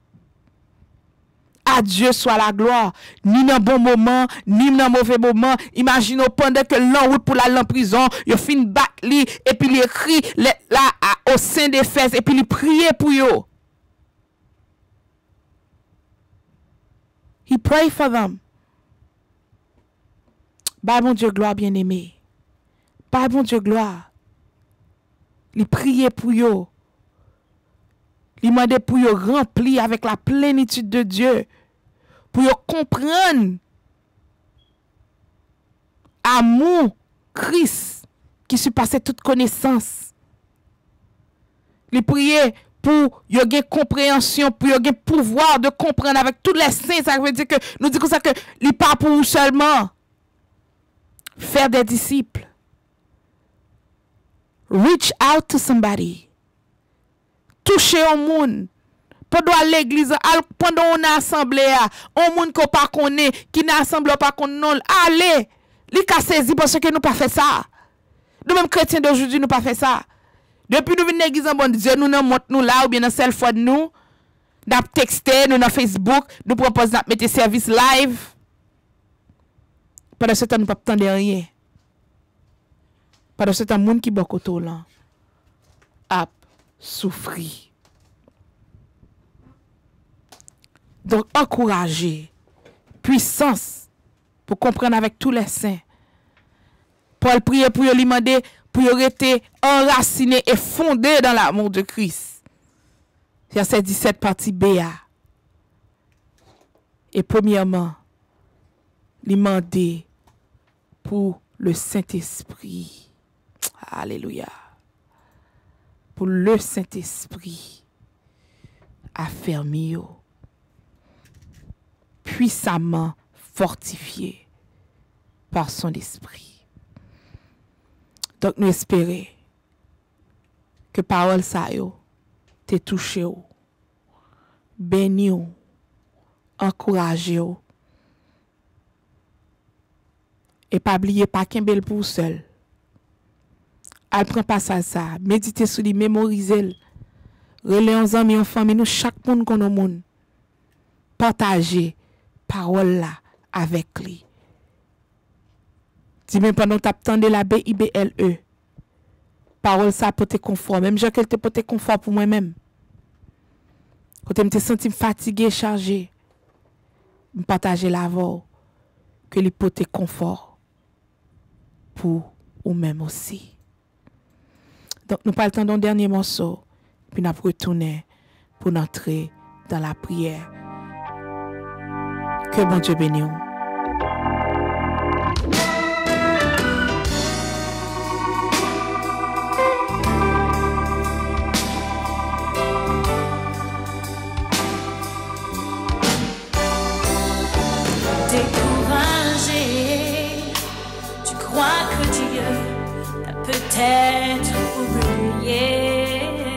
[SPEAKER 1] À Dieu soit la gloire. Ni dans bon moment, ni dans mauvais moment. Imaginez pendant que l'on route pour la prison, il fin battre li et puis il écrit là au sein des fesses et puis il prie pour yo. He pray for them. Bah mon Dieu gloire bien-aimé. Bah mon Dieu gloire. Il priait pour yo. Il demandait pour yo rempli avec la plénitude de Dieu. Pour yo comprendre amour Christ qui surpassait toute connaissance. Il priait pour yo gen compréhension, pour yo gen pouvoir de comprendre avec tous les saints. Ça veut dire que nous disons ça que il pas pour vous seulement faire des disciples. Reach out to somebody. Toucher au monde. Pendant l'église, pendant on a assemblé, on monde qu'on pas connaît, qui n'a assemblé pas connaît non, allez, li ka saisi parce que nous pas fait ça. Nous même chrétiens d'aujourd'hui nous pas fait ça. Depuis nous venons l'église en bon Dieu, nous nan monte nous là ou bien dans celle fois de nous, n'a texté, nous dans Facebook, nous propose de mettre service live. Pendant ce temps nous pas attendre rien. Pendant ce temps monde qui beaucoup là a souffri. Donc, encourager, puissance, pour comprendre avec tous les saints. Paul priait pour lui demander, pour rester enraciné et fondé dans l'amour de Christ. Verset 17, partie B. Et premièrement, lui demander pour le Saint-Esprit. Alléluia. Pour le Saint-Esprit affermi, puissamment fortifié par son esprit. Donc nous espérons que parole ça yo te touché ou, béni ou, encouragé ou, et pas oublier pas qu'un bel pour seul. Al prend pas ça, méditer sur lui, mémoriser, relais en amis, en famille, nous chaque monde qu'on a monde, partager parole là avec lui. Dis même pendant t'attendais la BIBLE. Parole ça pour te confort, même j'ai qu'elle te pour te confort pour moi-même. Quand tu me senti fatigué, chargé, me partager la voix que lui pour te confort pour ou même aussi. Donc nous parlons d'un dernier morceau puis nous retourner pour entrer dans la prière. Que bon Dieu bénisse.
[SPEAKER 5] Découragé, tu crois que Dieu t'a peut-être oublié,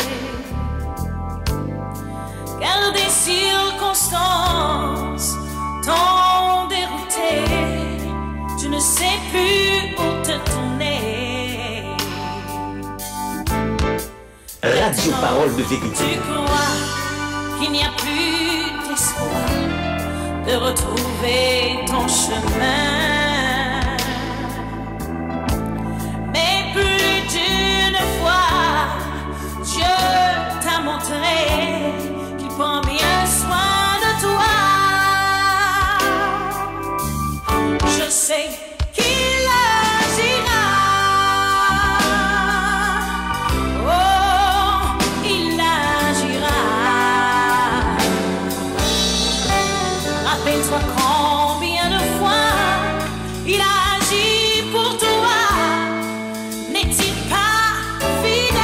[SPEAKER 5] car des circonstances t'ont dérouté, tu ne sais plus où te tourner.
[SPEAKER 4] Radio Parole de Vérité.
[SPEAKER 5] Tu crois qu'il n'y a plus d'espoir de retrouver ton chemin. Mais plus d'une fois, Dieu t'a montré qu'il prend bien soin de toi. Je sais qu'il agira. Oh, il agira. Rappelle-toi combien de fois il a agi pour toi. N'est-il pas fidèle?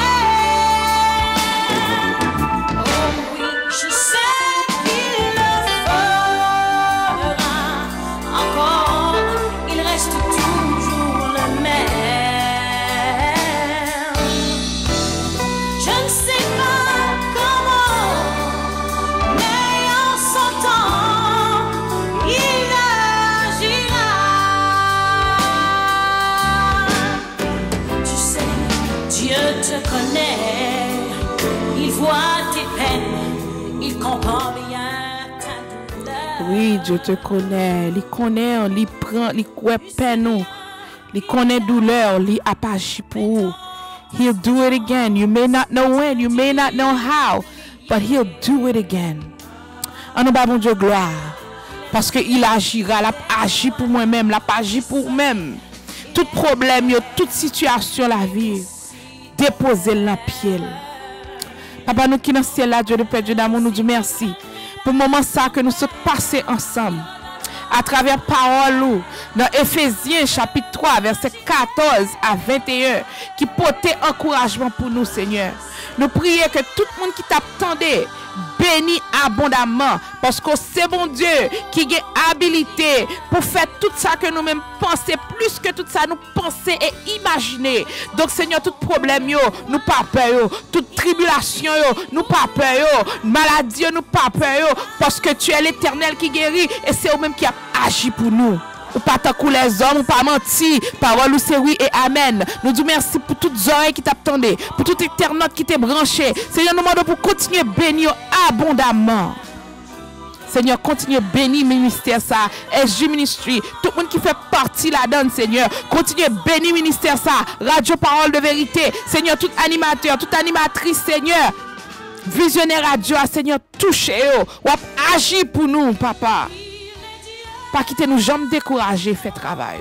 [SPEAKER 5] Oh oui, je sais qu'il le fera encore. Il reste toujours le même. Je ne sais pas comment, mais en son temps, il agira. Tu sais, Dieu te connaît, il voit tes peines, il comprend bien ta douleur.
[SPEAKER 1] Oui, Dieu te connaît. Il connaît, il prend, il connaît peine, il connaît douleur, il a pas agi pour vous. He'll do it again. You may not know when, you may not know how, but he'll do it again. En nous bon Dieu gloire. Parce qu'il agira, il a agi pour moi-même, il a pas agi pour moi-même. Tout problème, yo, toute situation la vie, déposez le pied. Papa, nous qui dans le ciel là, Dieu de Père, Dieu d'amour, nous disons merci pour le moment ça que nous sommes passés ensemble. À travers parole dans Éphésiens chapitre 3 verset 14 à 21 qui portait encouragement pour nous Seigneur. Nous prions que tout le monde qui t'attendait béni abondamment parce que c'est bon Dieu qui a habilité pour faire tout ça que nous-mêmes pensons plus que tout ça nous penser et imaginer. Donc Seigneur, tout problème yo, nous pas peur yo, toute tribulation yo, nous pas peur yo, maladie yo, nous pas peur yo parce que tu es l'Éternel qui guérit et c'est vous-même qui a agi pour nous. Ou pas tant que les hommes, ou pas menti. Parole ou c'est oui et amen. Nous disons merci pour toutes les oreilles qui t'attendaient, pour tout internaute qui t'est branché. Seigneur, nous demandons pour continuer à bénir abondamment. Seigneur, continue à bénir ministère ça, SG Ministry, tout le monde qui fait partie là-dedans, Seigneur. Continue à bénir ministère ça, Radio Parole de Vérité. Seigneur, tout animateur, toute animatrice, Seigneur. Visionnaire radio, Seigneur, touchez-vous. Ou agis pour nous, papa. Pas quitter nous jamais décourager, fait travail.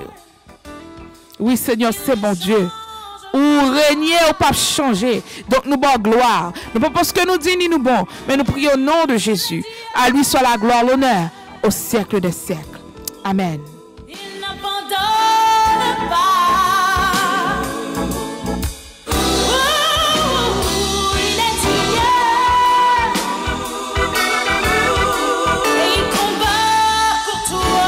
[SPEAKER 1] Oui, Seigneur, c'est bon Dieu. Ou régner ou pas changer. Donc nous bon gloire. Nous pas parce que nous disons ni nous bon, mais nous prions au nom de Jésus. À lui soit la gloire, l'honneur au siècle des siècles. Amen.
[SPEAKER 5] Il n'abandonne pas. Il est Dieu. Et il combat pour toi.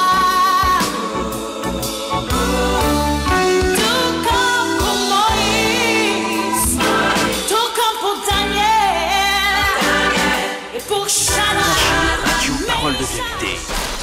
[SPEAKER 5] Tout comme pour Moïse. Tout comme pour Daniel. Et pour Chana.
[SPEAKER 2] Radio Parole de Vérité.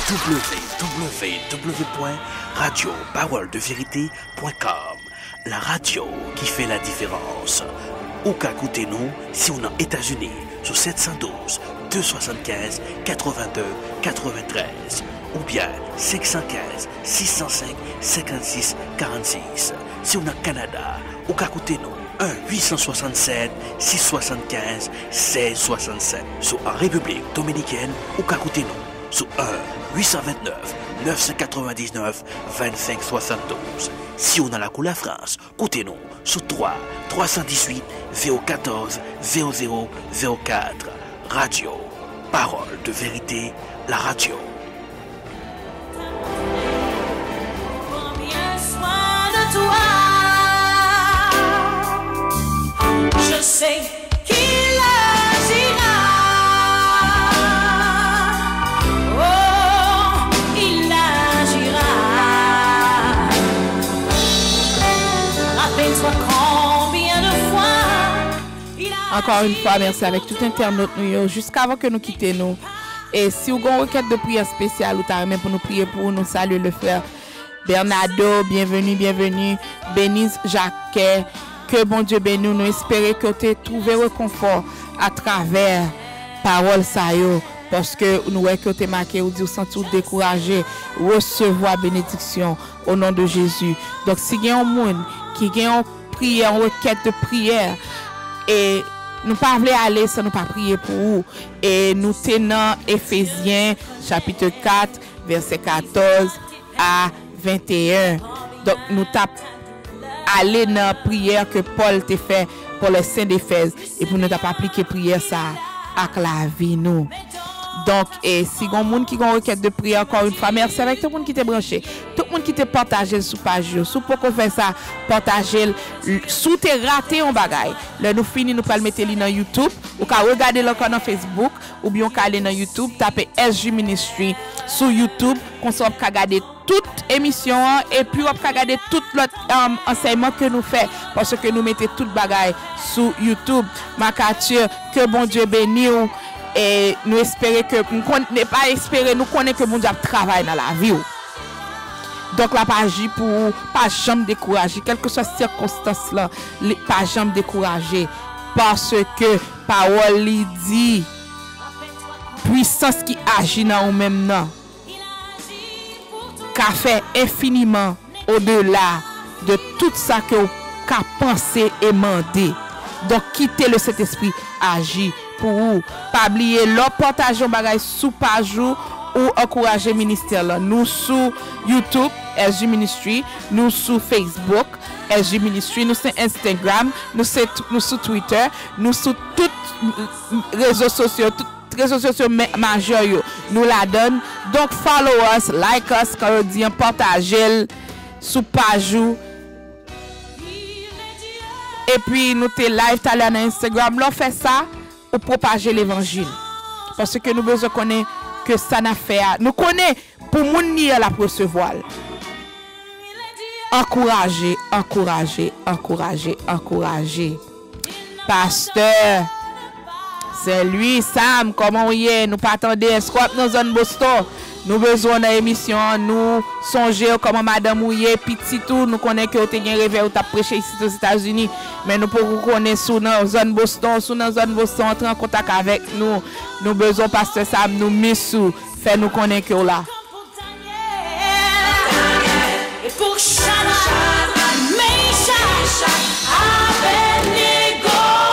[SPEAKER 2] www.radioparoledevérité.com. La radio qui fait la différence. Ou qu'à écouter nous si on est aux États-Unis sur 712 275 82 93 ou bien 515 605 56 46. Si on est au Canada, ou qu'à écouter nous 1-867 675 16 67. Sur en République Dominicaine, ou qu'à écouter nous sur 1-829 25 72. Si on a la couleur France, écoutez-nous sur 318 014 0004. Radio Parole de Vérité, la radio.
[SPEAKER 5] Prends bien soin de toi. Je sais qu'il agira. Oh, il agira. Rappelle-toi combien de fois il a
[SPEAKER 1] Encore une fois, merci avec tout internaute nous jusqu'à avant que nous quittions nous. Et si vous avez une requête de prière spéciale ou t'as même pour nous prier pour nous saluer le frère Bernardo, bienvenue. Bénise Jacquet, Que bon Dieu bénisse, nous espérons que tu aies trouvé réconfort à travers parole ça yo. Parce que nous voyons que tu es marqué ou dit sans tout décourager, recevoir bénédiction au nom de Jésus. Donc si il y a un monde qui a une prière, une requête de prière, et nous pas voulons aller sans nous pas prier pour vous. Et nous tenons Éphésiens chapitre 4, verset 14 à 21. Donc nous tapons aller dans la prière que Paul t'a fait pour les saints d'Éphèse. Et pour nous pas appliquer prière ça à la vie nous. Donc, et si il y a des gens qui ont une requête de prière, encore une fois, merci avec tout le monde qui t'est branché, tout le monde qui t'est partagé sur page, si pour qu'on fait ça, partager, sous t'es raté un bagay. Là, nous finissons, nous pouvons le mettre dans YouTube, ou qu'à regarder encore dans Facebook, ou bien qu'à aller dans YouTube, taper SJ Ministry sur YouTube, qu'on soit qu'à regarder toute émission, et puis on peut regarder tout l'autre enseignement que nous fait, parce que nous mettons tout bagay sur YouTube. Ma capture, que bon Dieu bénisse. Et nous espérons que, nous pas espérer, nous connaissons que mon Dieu travaille dans la vie. Donc, la pas agir pour pas jamais décourager, quelle que soit la circonstance là, pas jamais décourager. Parce que, parole lui dit, puissance qui agit dans nous-mêmes, qu'a fait infiniment au-delà de tout ça que vous qu'a pensé et demandé. Donc, quittez le Saint-Esprit, agir pour vous. Pas oublier leur partage un bagage sous page ou encourager ministère là. Nous sur YouTube SJ Ministry, nous sur Facebook SJ Ministry, nous sur Instagram, nous sur Twitter, nous sur tous réseaux sociaux, majeurs nous la donne. Donc follow us, like us, quand on dit partagez sous page. Et puis nous te live tout à l'heure sur Instagram, l'on fait ça pour propager l'évangile. Parce que nous besoin connaître que ça n'a fait. Nous connaissons pour moun ni la recevoir. Encourager, encourager, encourager, encourager. Pasteur, c'est lui, Sam, comment il est? Nous pas attendre escroc dans zone Boston. Nous besoin d'une émission, nous songer comment madame Ouye, petit tout, nous connaissons que vous avez rêvé ou prêché ici aux États-Unis, mais nous pouvons connaître sous dans zone Boston, entrer en contact avec nous. Nous besoin pasteur Sam, nous missou, fait nous connaître que là.
[SPEAKER 5] Et pour Shadrach, Meshach, Abednego,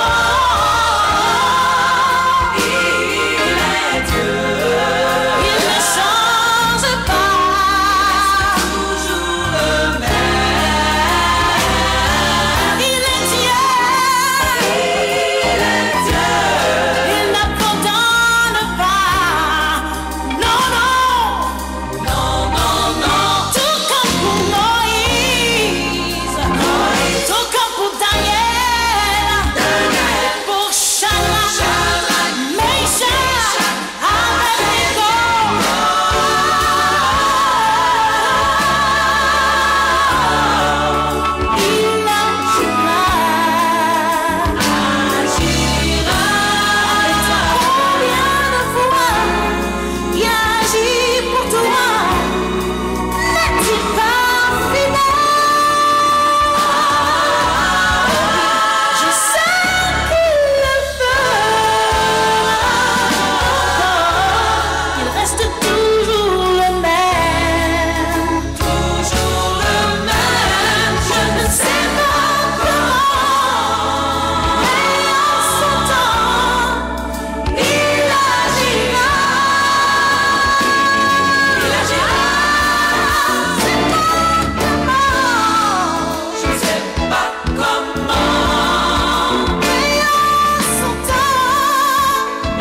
[SPEAKER 5] il est Dieu. Il ne change pas, toujours le même. Il est Dieu. Il est Dieu. Il n'abandonne pas. Non, non. Non, non, non. Tout comme pour Moïse. Tout comme pour Daniel. Pour Shadrach, Meshach, Abednego. Il agira. Combien de fois il agit pour toi? N'est-il pas fidèle? Je sais qu'il le fera. Il reste toujours le même. Toujours le même. Je ne sais pas comment, mais en son temps, il agira. Il agira. Je ne sais pas comment, mais en son temps,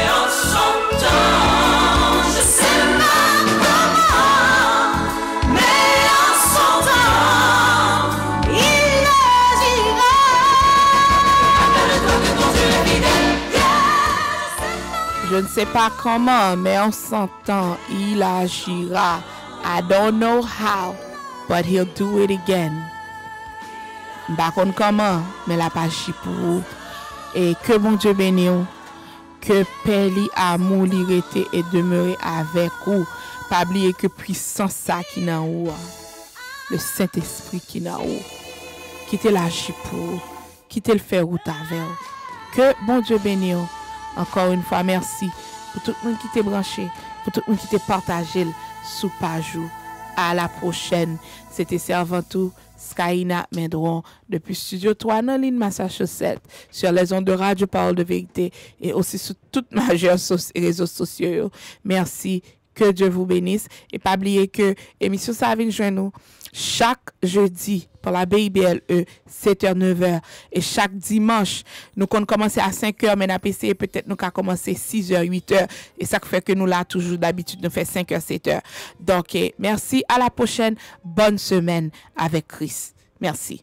[SPEAKER 5] je sais pas comment, mais en son temps, il agira. Rappelle-toi que ton Dieu est fidèle.
[SPEAKER 1] Je ne sais pas comment, mais en son temps, il agira. I don't know how, but he'll do it again. Par contre, comment, mais la pas agi pour vous. Et que bon Dieu bénisse, que paix, amour, liberté et demeurer avec vous. Pas oublier que puissance ça qui est en haut, le Saint-Esprit qui est en haut, qui te l'agit pour, qui te le fait route avec. Que bon Dieu bénisse. Encore une fois, merci pour tout le monde qui t'est branché, pour tout le monde qui t'est partagé sous page. À la prochaine. C'était Servantou Skyna Mendron depuis Studio 3 dans l'île Massachusetts sur les ondes de Radio Parole de Vérité et aussi sur toutes majeures réseaux sociaux. Merci. Que Dieu vous bénisse. Et pas oublier que l'émission ça vient joindre nous chaque jeudi pour la BIBLE 7h 9h et chaque dimanche nous qu'on commencer à 5h mais n'a essayé peut-être nous qu'à commencer 6h 8h et ça fait que nous là toujours d'habitude nous fait 5h 7h. Donc merci, à la prochaine, bonne semaine avec Christ. Merci.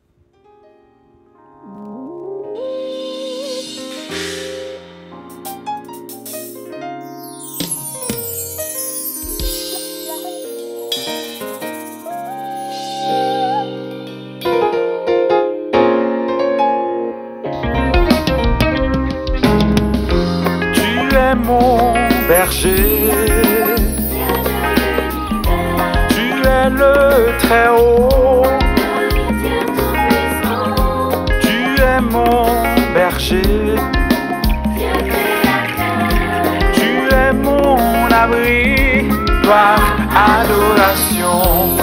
[SPEAKER 7] Mon berger, tu es le très haut, tu es mon berger, tu es mon abri, gloire, adoration.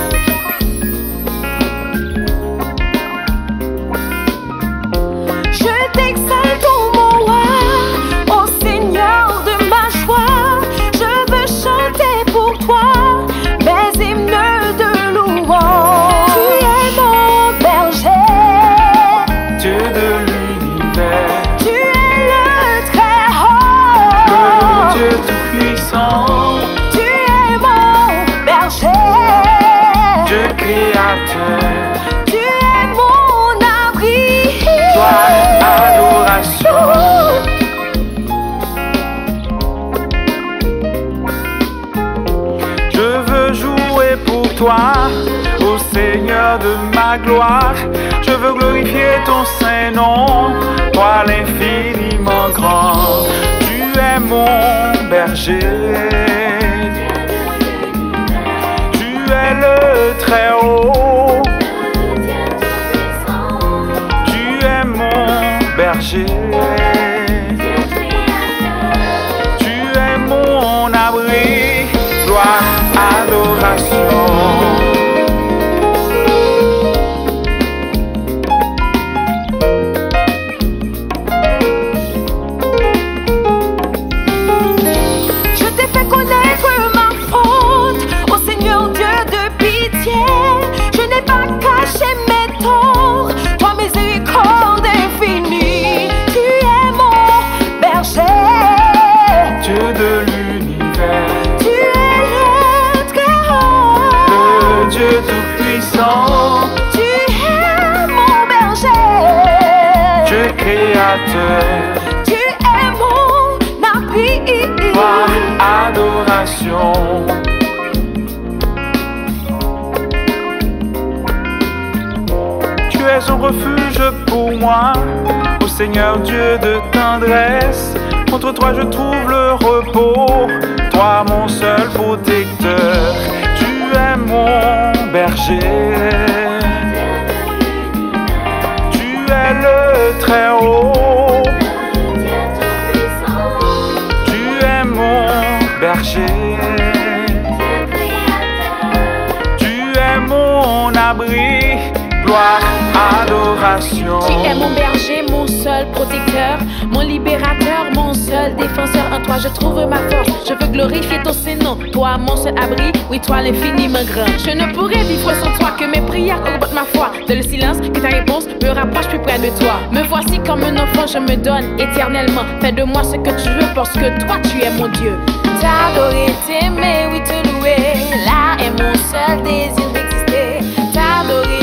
[SPEAKER 5] Je t'exalte, ô mon roi, ô Seigneur de ma joie. Je veux chanter pour toi mes hymnes de louange. Tu es mon berger,
[SPEAKER 7] Dieu de l'univers,
[SPEAKER 5] tu es le très haut,
[SPEAKER 7] le Dieu tout-puissant,
[SPEAKER 5] tu es mon berger,
[SPEAKER 7] Dieu créateur,
[SPEAKER 5] tu es mon abri,
[SPEAKER 7] gloire, adoration. Je veux jouer pour toi, ô Seigneur de ma gloire. Je veux glorifier ton saint nom, toi l'infiniment grand. Tu es mon berger, tu es le très haut, tu es mon berger, tu es mon abri, gloire, adoration.
[SPEAKER 5] Je t'ai fait connaître ma faute, ô Seigneur Dieu de pitié. Je n'ai pas caché mes torts, toi miséricorde infinie. Tu es mon berger,
[SPEAKER 7] Dieu de l'univers,
[SPEAKER 5] tu es le très haut,
[SPEAKER 7] le Dieu tout-puissant,
[SPEAKER 5] tu es mon berger,
[SPEAKER 7] Dieu créateur,
[SPEAKER 5] tu es mon abri,
[SPEAKER 7] gloire, adoration. Tu es un refuge pour moi, ô Seigneur Dieu de tendresse. Contre toi je trouve le repos, toi mon seul protecteur. Tu es mon berger, tu es le très haut, tu es mon berger, tu es mon abri, gloire, adoration.
[SPEAKER 8] Tu es mon berger, mon seul protecteur, mon libérateur, mon seul défenseur. En toi je trouve ma force, je veux glorifier ton Saint-Nom. Toi mon seul abri, oui toi l'infiniment grand. Je ne pourrais vivre sans toi, que mes prières augmentent ma foi. De le silence, que ta réponse me rapproche plus près de toi. Me voici comme un enfant, je me donne éternellement. Fais de moi ce que tu veux parce que toi tu es mon Dieu. T'adorer, t'aimer, oui te louer, là est mon seul désir d'exister. T'adorer,